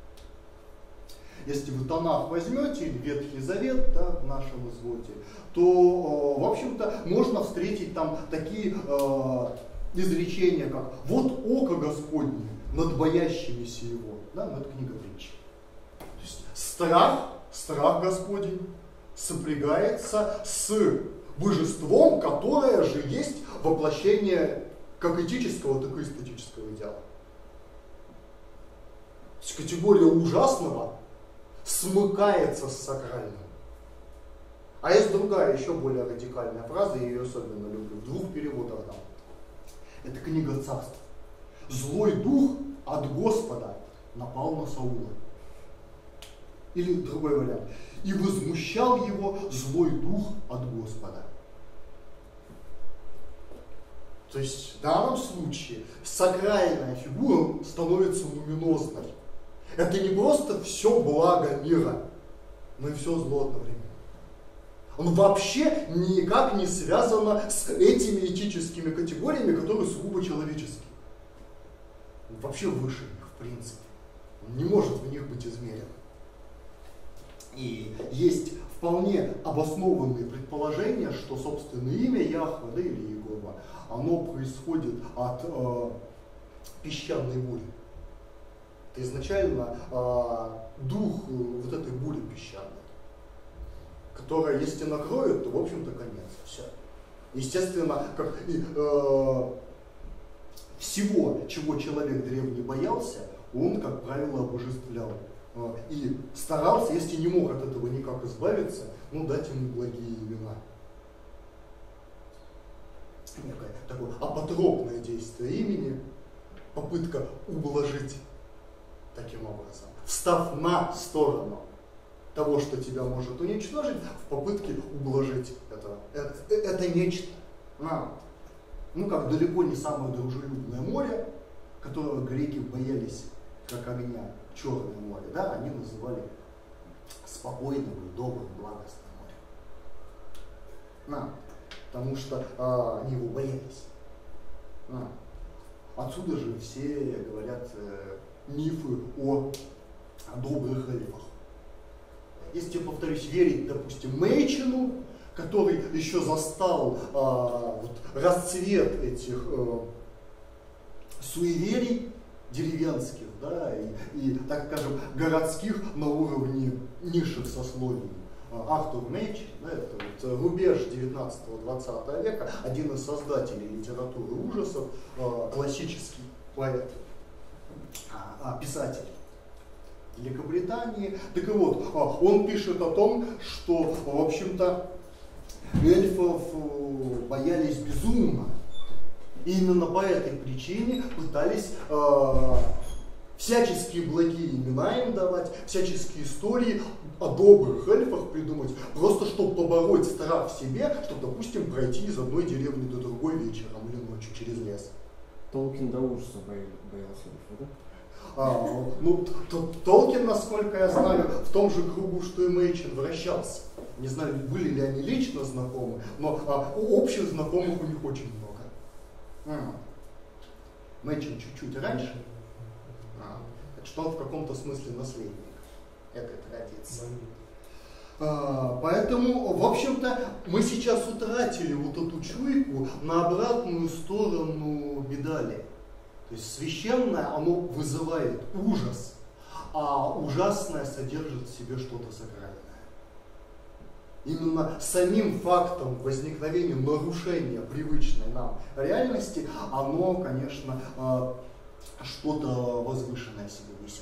Если вы Танах возьмете или Ветхий Завет, да, в нашем изводе, то, э, в общем-то, можно встретить там такие э, изречения, как «Вот око Господне над боящимися его». Да, ну, это книга притчи. То есть страх, страх Господень сопрягается с божеством, которое же есть воплощение как этического, так и эстетического идеала. То есть категория ужасного смыкается с сакральным. А есть другая, еще более радикальная фраза, я ее особенно люблю, в двух переводах там. Это книга Царств. Злой дух от Господа напал на Саула. Или другой вариант. И возмущал его злой дух от Господа. То есть в данном случае сакральная фигура становится луминозной. Это не просто все благо мира, но и все зло одновременно. Он вообще никак не связано с этими этическими категориями, которые сугубо человеческие. Он вообще выше них, в принципе. Он не может в них быть измерен. И есть вполне обоснованные предположения, что собственное имя Яхве, да, или Иегова, оно происходит от э, песчаной бури. Это изначально э, дух вот этой бури песчаной, которая, если накроет, то, в общем-то, конец. Все. Естественно, как и, э, всего, чего человек древний боялся, он, как правило, обожествлял. Э, и старался, если не мог от этого никак избавиться, ну, дать ему благие имена. Некое такое апотропное действие имени, попытка ублажить таким образом, встав на сторону того, что тебя может уничтожить, в попытке ублажить этого. Это, это нечто. А, ну, как далеко не самое дружелюбное море, которого греки боялись как огня, Черное море, да, они называли спокойным, добрым, благостным морем. А, потому что а, они его боялись. А, отсюда же все говорят э, мифы о, о добрых эльфах. Если, повторюсь, верить, допустим, Мейчину, который еще застал а, вот, расцвет этих а, суеверий деревенских, да, и, и, так скажем, городских на уровне низших сословий. Артур Мейчин, да, это вот рубеж девятнадцатого-двадцатого века, один из создателей литературы ужасов, а, классический поэт, а, писатель Великобритании. Так и вот, он пишет о том, что, в общем-то, эльфов боялись безумно. И именно по этой причине пытались э, всяческие благие имена им давать, всяческие истории о добрых эльфах придумать, просто чтобы побороть страх в себе, чтобы, допустим, пройти из одной деревни до другой вечером или ночью через лес. Толкин до ужаса боялся эльфа, да? А, ну, Толкин, насколько я знаю, в том же кругу, что и Мейчин, вращался. Не знаю, были ли они лично знакомы, но а, общих знакомых у них очень много. А. Мэчин чуть-чуть раньше, а, так что он в каком-то смысле наследник этой традиции. А, поэтому, в общем-то, мы сейчас утратили вот эту чуйку на обратную сторону медали. То есть священное, оно вызывает ужас, а ужасное содержит в себе что-то сакральное. Именно самим фактом возникновения нарушения привычной нам реальности, оно, конечно, что-то возвышенное в себе несет.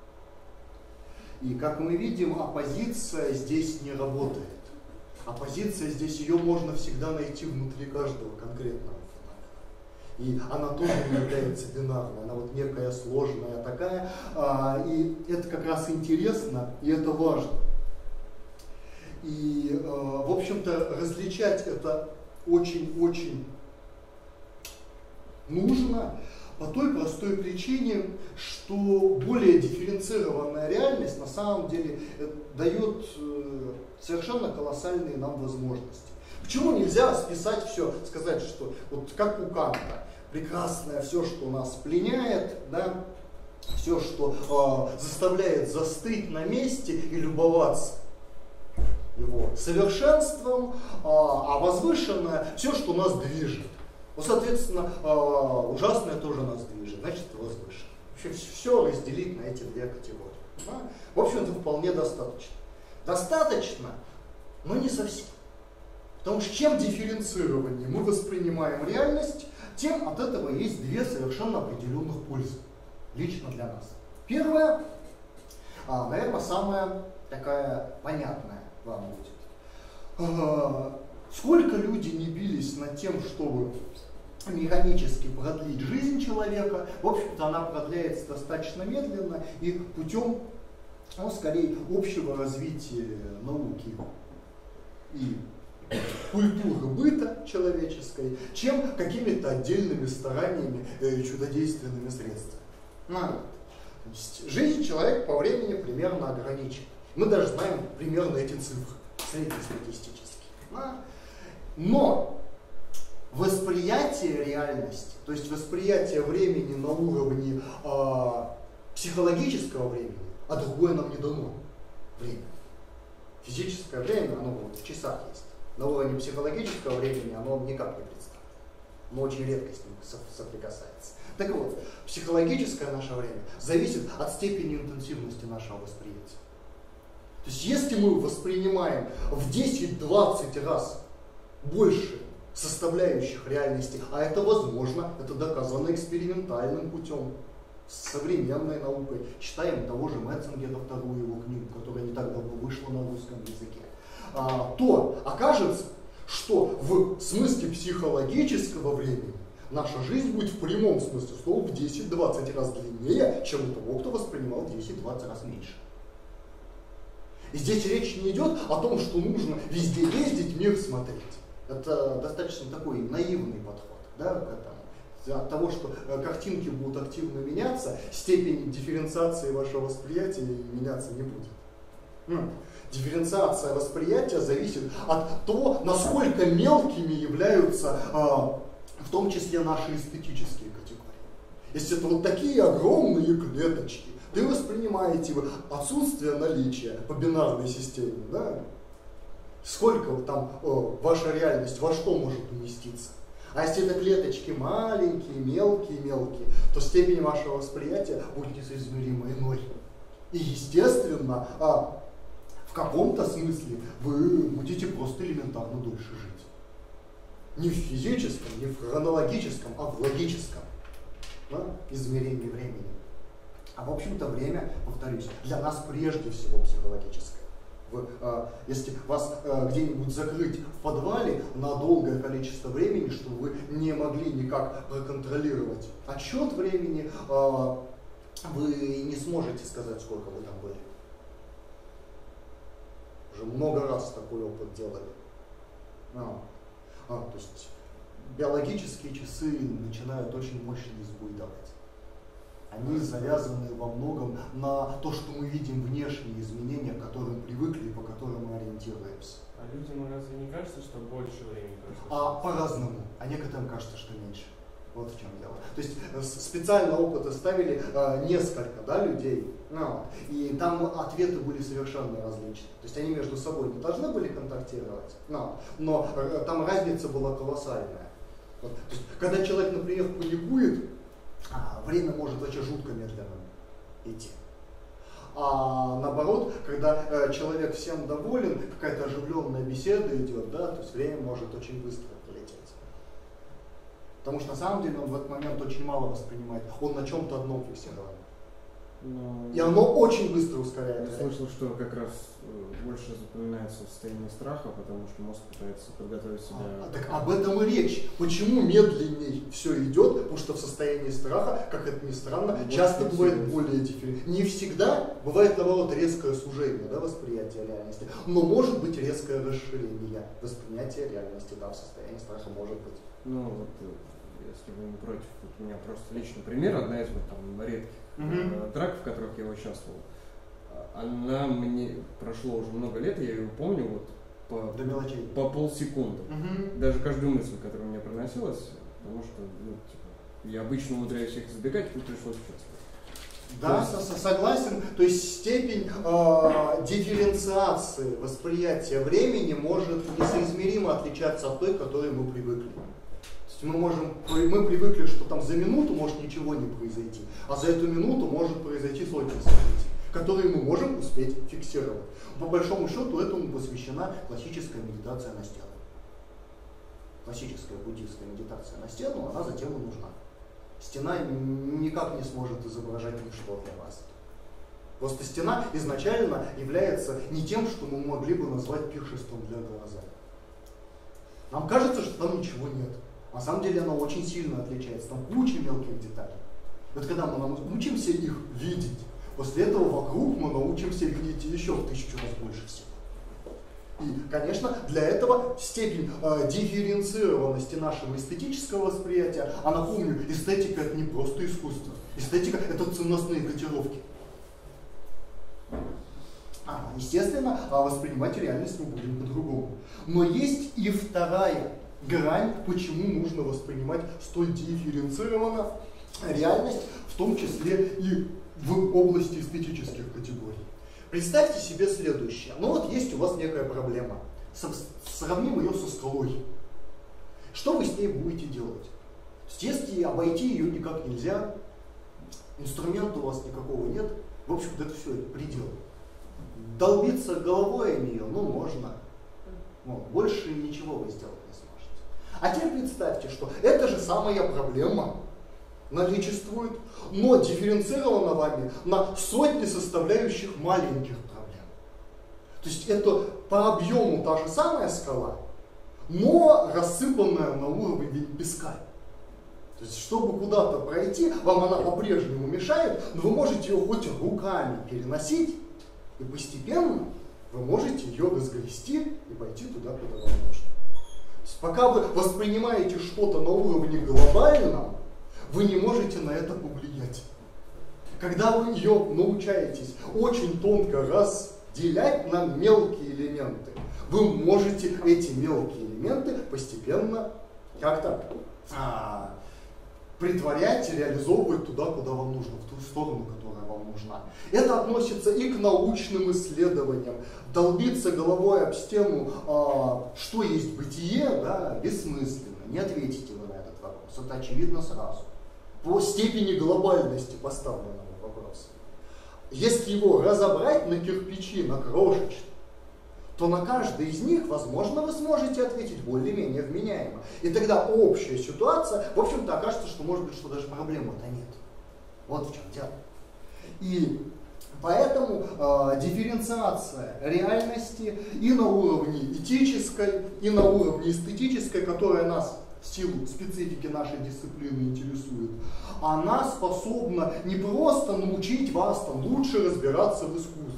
И, как мы видим, оппозиция здесь не работает. Оппозиция здесь, ее можно всегда найти внутри каждого конкретного феномена. И она тоже не является бинарной, она вот некая сложная такая. И это как раз интересно, и это важно. И, в общем-то, различать это очень-очень нужно по той простой причине, что более дифференцированная реальность на самом деле дает совершенно колоссальные нам возможности. Почему нельзя списать все, сказать, что вот как у Канта, прекрасное все, что нас пленяет, да, все, что э, заставляет застыть на месте и любоваться его совершенством, а возвышенное все, что нас движет. Ну, соответственно, ужасное тоже нас движет, значит, возвышенное. Вообще все разделить на эти две категории. Да? В общем-то, вполне достаточно. Достаточно, но не совсем. Потому что чем дифференцированнее мы воспринимаем реальность, тем от этого есть две совершенно определенных пользы. Лично для нас. Первое, наверное, самая такая понятная вам будет. Сколько люди не бились над тем, чтобы механически продлить жизнь человека, в общем-то она продляется достаточно медленно и путем, ну, скорее, общего развития науки и культуры быта человеческой, чем какими-то отдельными стараниями и чудодейственными средствами. Ну, то есть жизнь человека по времени примерно ограничена. Мы даже знаем примерно эти цифры, среднестатистически. Но восприятие реальности, то есть восприятие времени на уровне э, психологического времени, а другое нам не дано время. Физическое время, оно вот в часах есть. На уровне психологического времени оно никак не представлено. Оно очень редко с ним соприкасается. Так вот, психологическое наше время зависит от степени интенсивности нашего восприятия. То есть если мы воспринимаем в десять-двадцать раз больше составляющих реальности, а это возможно, это доказано экспериментальным путем, с современной наукой, читаем того же Метцингера, вторую его книгу, которая не так давно вышла на русском языке, а, то окажется, что в смысле психологического времени наша жизнь будет в прямом смысле слова в десять-двадцать раз длиннее, чем у того, кто воспринимал в десять-двадцать раз меньше. И здесь речь не идет о том, что нужно везде ездить, мир смотреть. Это достаточно такой наивный подход, да, к этому. От того, что картинки будут активно меняться, степень дифференциации вашего восприятия меняться не будет. Ну, дифференциация восприятия зависит от того, насколько мелкими являются, а, в том числе, наши эстетические категории. Если это вот такие огромные клеточки, вы воспринимаете отсутствие наличия по бинарной системе, да? Сколько там о, ваша реальность во что может уместиться? А если это клеточки маленькие, мелкие, мелкие, то степень вашего восприятия будет несоизмеримо иной. И естественно, а, в каком-то смысле вы будете просто элементарно дольше жить. Не в физическом, не в хронологическом, а в логическом, да, измерении времени. А в общем-то время, повторюсь, для нас прежде всего психологическое. Вы, э, если вас э, где-нибудь закрыть в подвале на долгое количество времени, что вы не могли никак проконтролировать отсчет времени, э, вы не сможете сказать, сколько вы там были. Уже много раз такой опыт делали. А, а, то есть биологические часы начинают очень мощно сбой давать. Они завязаны во многом на то, что мы видим внешние изменения, к которым привыкли и по которым мы ориентируемся. А людям разве не кажется, что больше времени прошло? А по-разному. А некоторым кажется, что меньше. Вот в чем дело. То есть специально опыты ставили э, несколько, да, людей, ну, и там ответы были совершенно различны. То есть они между собой не должны были контактировать, ну, но э, там разница была колоссальная. Вот. То есть, когда человек, например, паникует, а, время может вообще жутко медленно идти. А наоборот, когда э, человек всем доволен, какая-то оживленная беседа идет, да, то есть время может очень быстро пролететь. Потому что на самом деле он в этот момент очень мало воспринимает. Он на чем-то одном фиксирован. Но... И оно очень быстро ускоряет. Я слышал, что как раз больше запоминается состояние страха, потому что мозг пытается подготовить себя. А, так об этом и речь. Почему медленней все идет? Потому что в состоянии страха, как это ни странно, больше часто бывает более дифференцировано. Не всегда бывает, наоборот, резкое сужение, да, восприятия реальности, но может быть резкое расширение восприятия реальности, да, в состоянии страха может быть. Ну вот, если вы не против, вот у меня просто личный пример, одна из вот там редких mm-hmm. драк, в которых я участвовал. Она мне прошло уже много лет, я ее помню вот по, до мелочей. По полсекунды. Mm-hmm. Даже каждую мысль, которая у меня проносилась, потому что ну, типа, я обычно умудряюсь их избегать, тут пришлось участвовать. Да, есть... согласен. То есть степень э, дифференциации восприятия времени может несоизмеримо отличаться от той, к которой мы привыкли. Мы, можем, мы привыкли, что там за минуту может ничего не произойти, а за эту минуту может произойти сотни событий, которые мы можем успеть фиксировать. По большому счету этому посвящена классическая медитация на стену. Классическая буддийская медитация на стену, она затем и нужна. Стена никак не сможет изображать ничто для вас. Просто стена изначально является не тем, что мы могли бы назвать пиршеством для глаза. Нам кажется, что там ничего нет. На самом деле она очень сильно отличается, там куча мелких деталей. Вот когда мы научимся их видеть, после этого вокруг мы научимся видеть еще в тысячу раз больше всего. И, конечно, для этого степень э, дифференцированности нашего эстетического восприятия, а напомню, эстетика это не просто искусство, эстетика это ценностные котировки. А, естественно, воспринимать реальность мы будем по-другому. Но есть и вторая грань, почему нужно воспринимать столь дифференцированно реальность, в том числе и в области эстетических категорий. Представьте себе следующее. Ну вот есть у вас некая проблема. Сравним ее со скалой. Что вы с ней будете делать? Естественно, обойти ее никак нельзя. Инструмента у вас никакого нет. В общем, это все, это предел. Долбиться головой о нее, ну можно. Вот, больше ничего вы сделать не сможете. А теперь представьте, что эта же самая проблема наличествует, но дифференцирована вами на сотни составляющих маленьких проблем. То есть это по объему та же самая скала, но рассыпанная на уровне песка. То есть, чтобы куда-то пройти, вам она по-прежнему мешает, но вы можете ее хоть руками переносить, и постепенно вы можете ее разгрести и пойти туда, куда вам нужно. То есть, пока вы воспринимаете что-то на уровне глобальном, вы не можете на это повлиять. Когда вы ее научаетесь очень тонко разделять на мелкие элементы, вы можете эти мелкие элементы постепенно как-то а, притворять, реализовывать туда, куда вам нужно, в ту сторону, которая вам нужна. Это относится и к научным исследованиям. Долбиться головой об стену, а, что есть бытие, да, бессмысленно. Не ответите вы на этот вопрос. Это очевидно сразу. По степени глобальности поставленного вопроса. Если его разобрать на кирпичи, на крошечные, то на каждый из них, возможно, вы сможете ответить более-менее вменяемо. И тогда общая ситуация, в общем-то, окажется, что может быть, что даже проблемы-то нет. Вот в чем дело. И поэтому э, дифференциация реальности и на уровне этической, и на уровне эстетической, которая нас в силу специфики нашей дисциплины интересует, она способна не просто научить вас там, лучше разбираться в искусстве,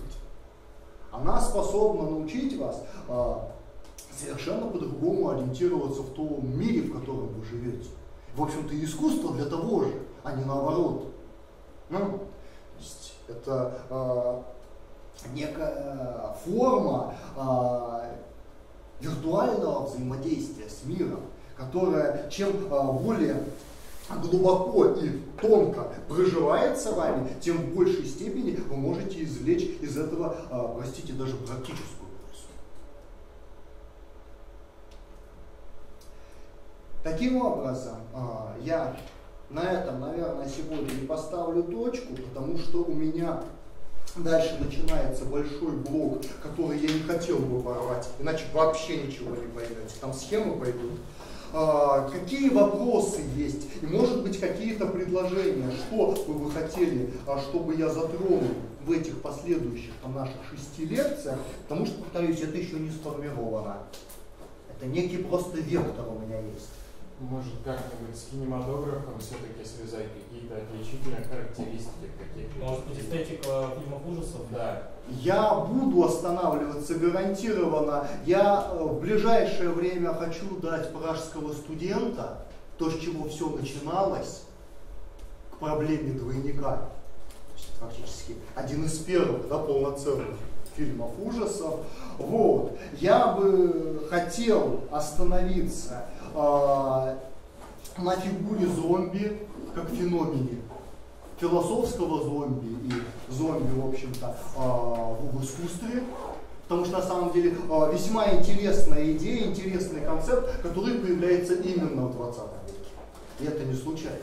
она способна научить вас э, совершенно по-другому ориентироваться в том мире, в котором вы живете. В общем-то, искусство для того же, а не наоборот. Ну, то есть это э, некая форма э, виртуального взаимодействия с миром, которая чем э, более глубоко и тонко проживается вами, тем в большей степени вы можете извлечь из этого, а, простите, даже практическую пользу. Таким образом, а, я на этом, наверное, сегодня не поставлю точку, потому что у меня дальше начинается большой блок, который я не хотел бы порвать, иначе вообще ничего не поймете. Там схемы пойдут. А, какие вопросы есть? И может быть какие-то предложения, что бы вы хотели, а, чтобы я затронул в этих последующих там, наших шести лекциях, потому что, повторюсь, это еще не сформировано. Это некий просто вектор у меня есть. Может, как-нибудь с кинематографом все-таки связать какие-то отличительные характеристики каких-то? Может быть, эстетика фильмов ужасов? Да. Я буду останавливаться гарантированно. Я в ближайшее время хочу дать пражского студента, то, с чего все начиналось, к проблеме двойника. То есть, фактически один из первых, да, полноценных фильмов ужасов. Вот. Я бы хотел остановиться э, на фигуре зомби как феномене. Философского зомби и зомби, в общем-то, в искусстве. Потому что на самом деле весьма интересная идея, интересный концепт, который появляется именно в двадцатом веке. И это не случайно.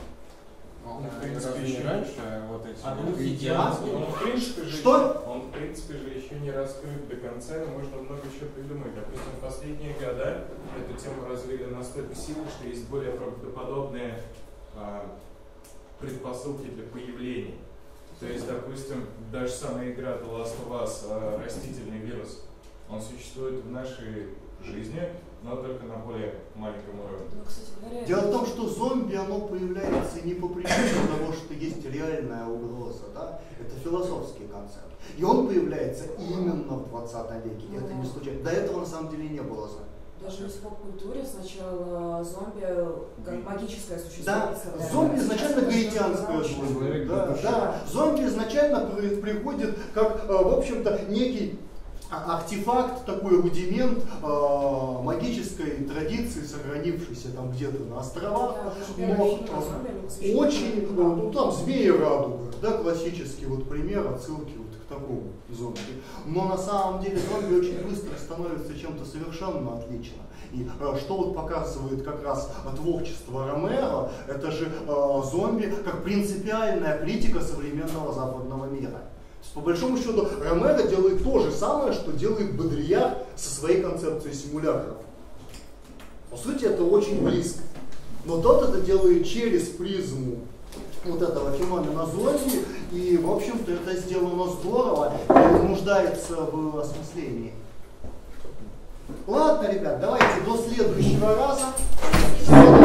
Он, Ну, в в принципе, принципе, еще еще раньше вот эти А вот дух гаитянские. идеал. Он, в принципе, же Что? еще- он, в принципе, же еще не раскрыт до конца, и можно много еще придумать. Допустим, в последние года эту тему развили настолько сильно, что есть более правдоподобные а, предпосылки для появления. То есть, допустим, даже самая игра The Last of Us, а, растительный вирус, он существует в нашей жизни, но только на более маленьком уровне. Ну, кстати говоря, Дело в том, что зомби, оно появляется не по причине того, что есть реальная угроза, да? Это философский концепт. И он появляется именно в двадцатом веке, и это не случайно. До этого на самом деле не было зомби. даже в поп-культуре сначала зомби как магическое существо. Да, представляли. зомби Сейчас изначально это гаитянское уже зомби. Человек Да, без души. да. Зомби изначально при- приходит как, э, в общем-то, некий а- артефакт, такой рудимент э, магической традиции, сохранившейся там где-то на островах. Да, даже Но, первый фильм о э, зомби, они посвящены очень, э, этому. ну там змеи радуга, да, классический вот пример отсылки вот к такому зомби. Но на самом деле зомби очень быстро становится чем-то совершенно отличным. И э, что вот показывает как раз творчество Ромеро, это же э, зомби как принципиальная критика современного западного мира. То есть, по большому счету, Ромеро делает то же самое, что делает Бодрияр со своей концепцией симулякров. По сути, это очень близко. Но тот это делает через призму вот этого феномена зомби, и, в общем-то, это сделано здорово и нуждается в осмыслении. Ладно, ребят, давайте до следующего раза.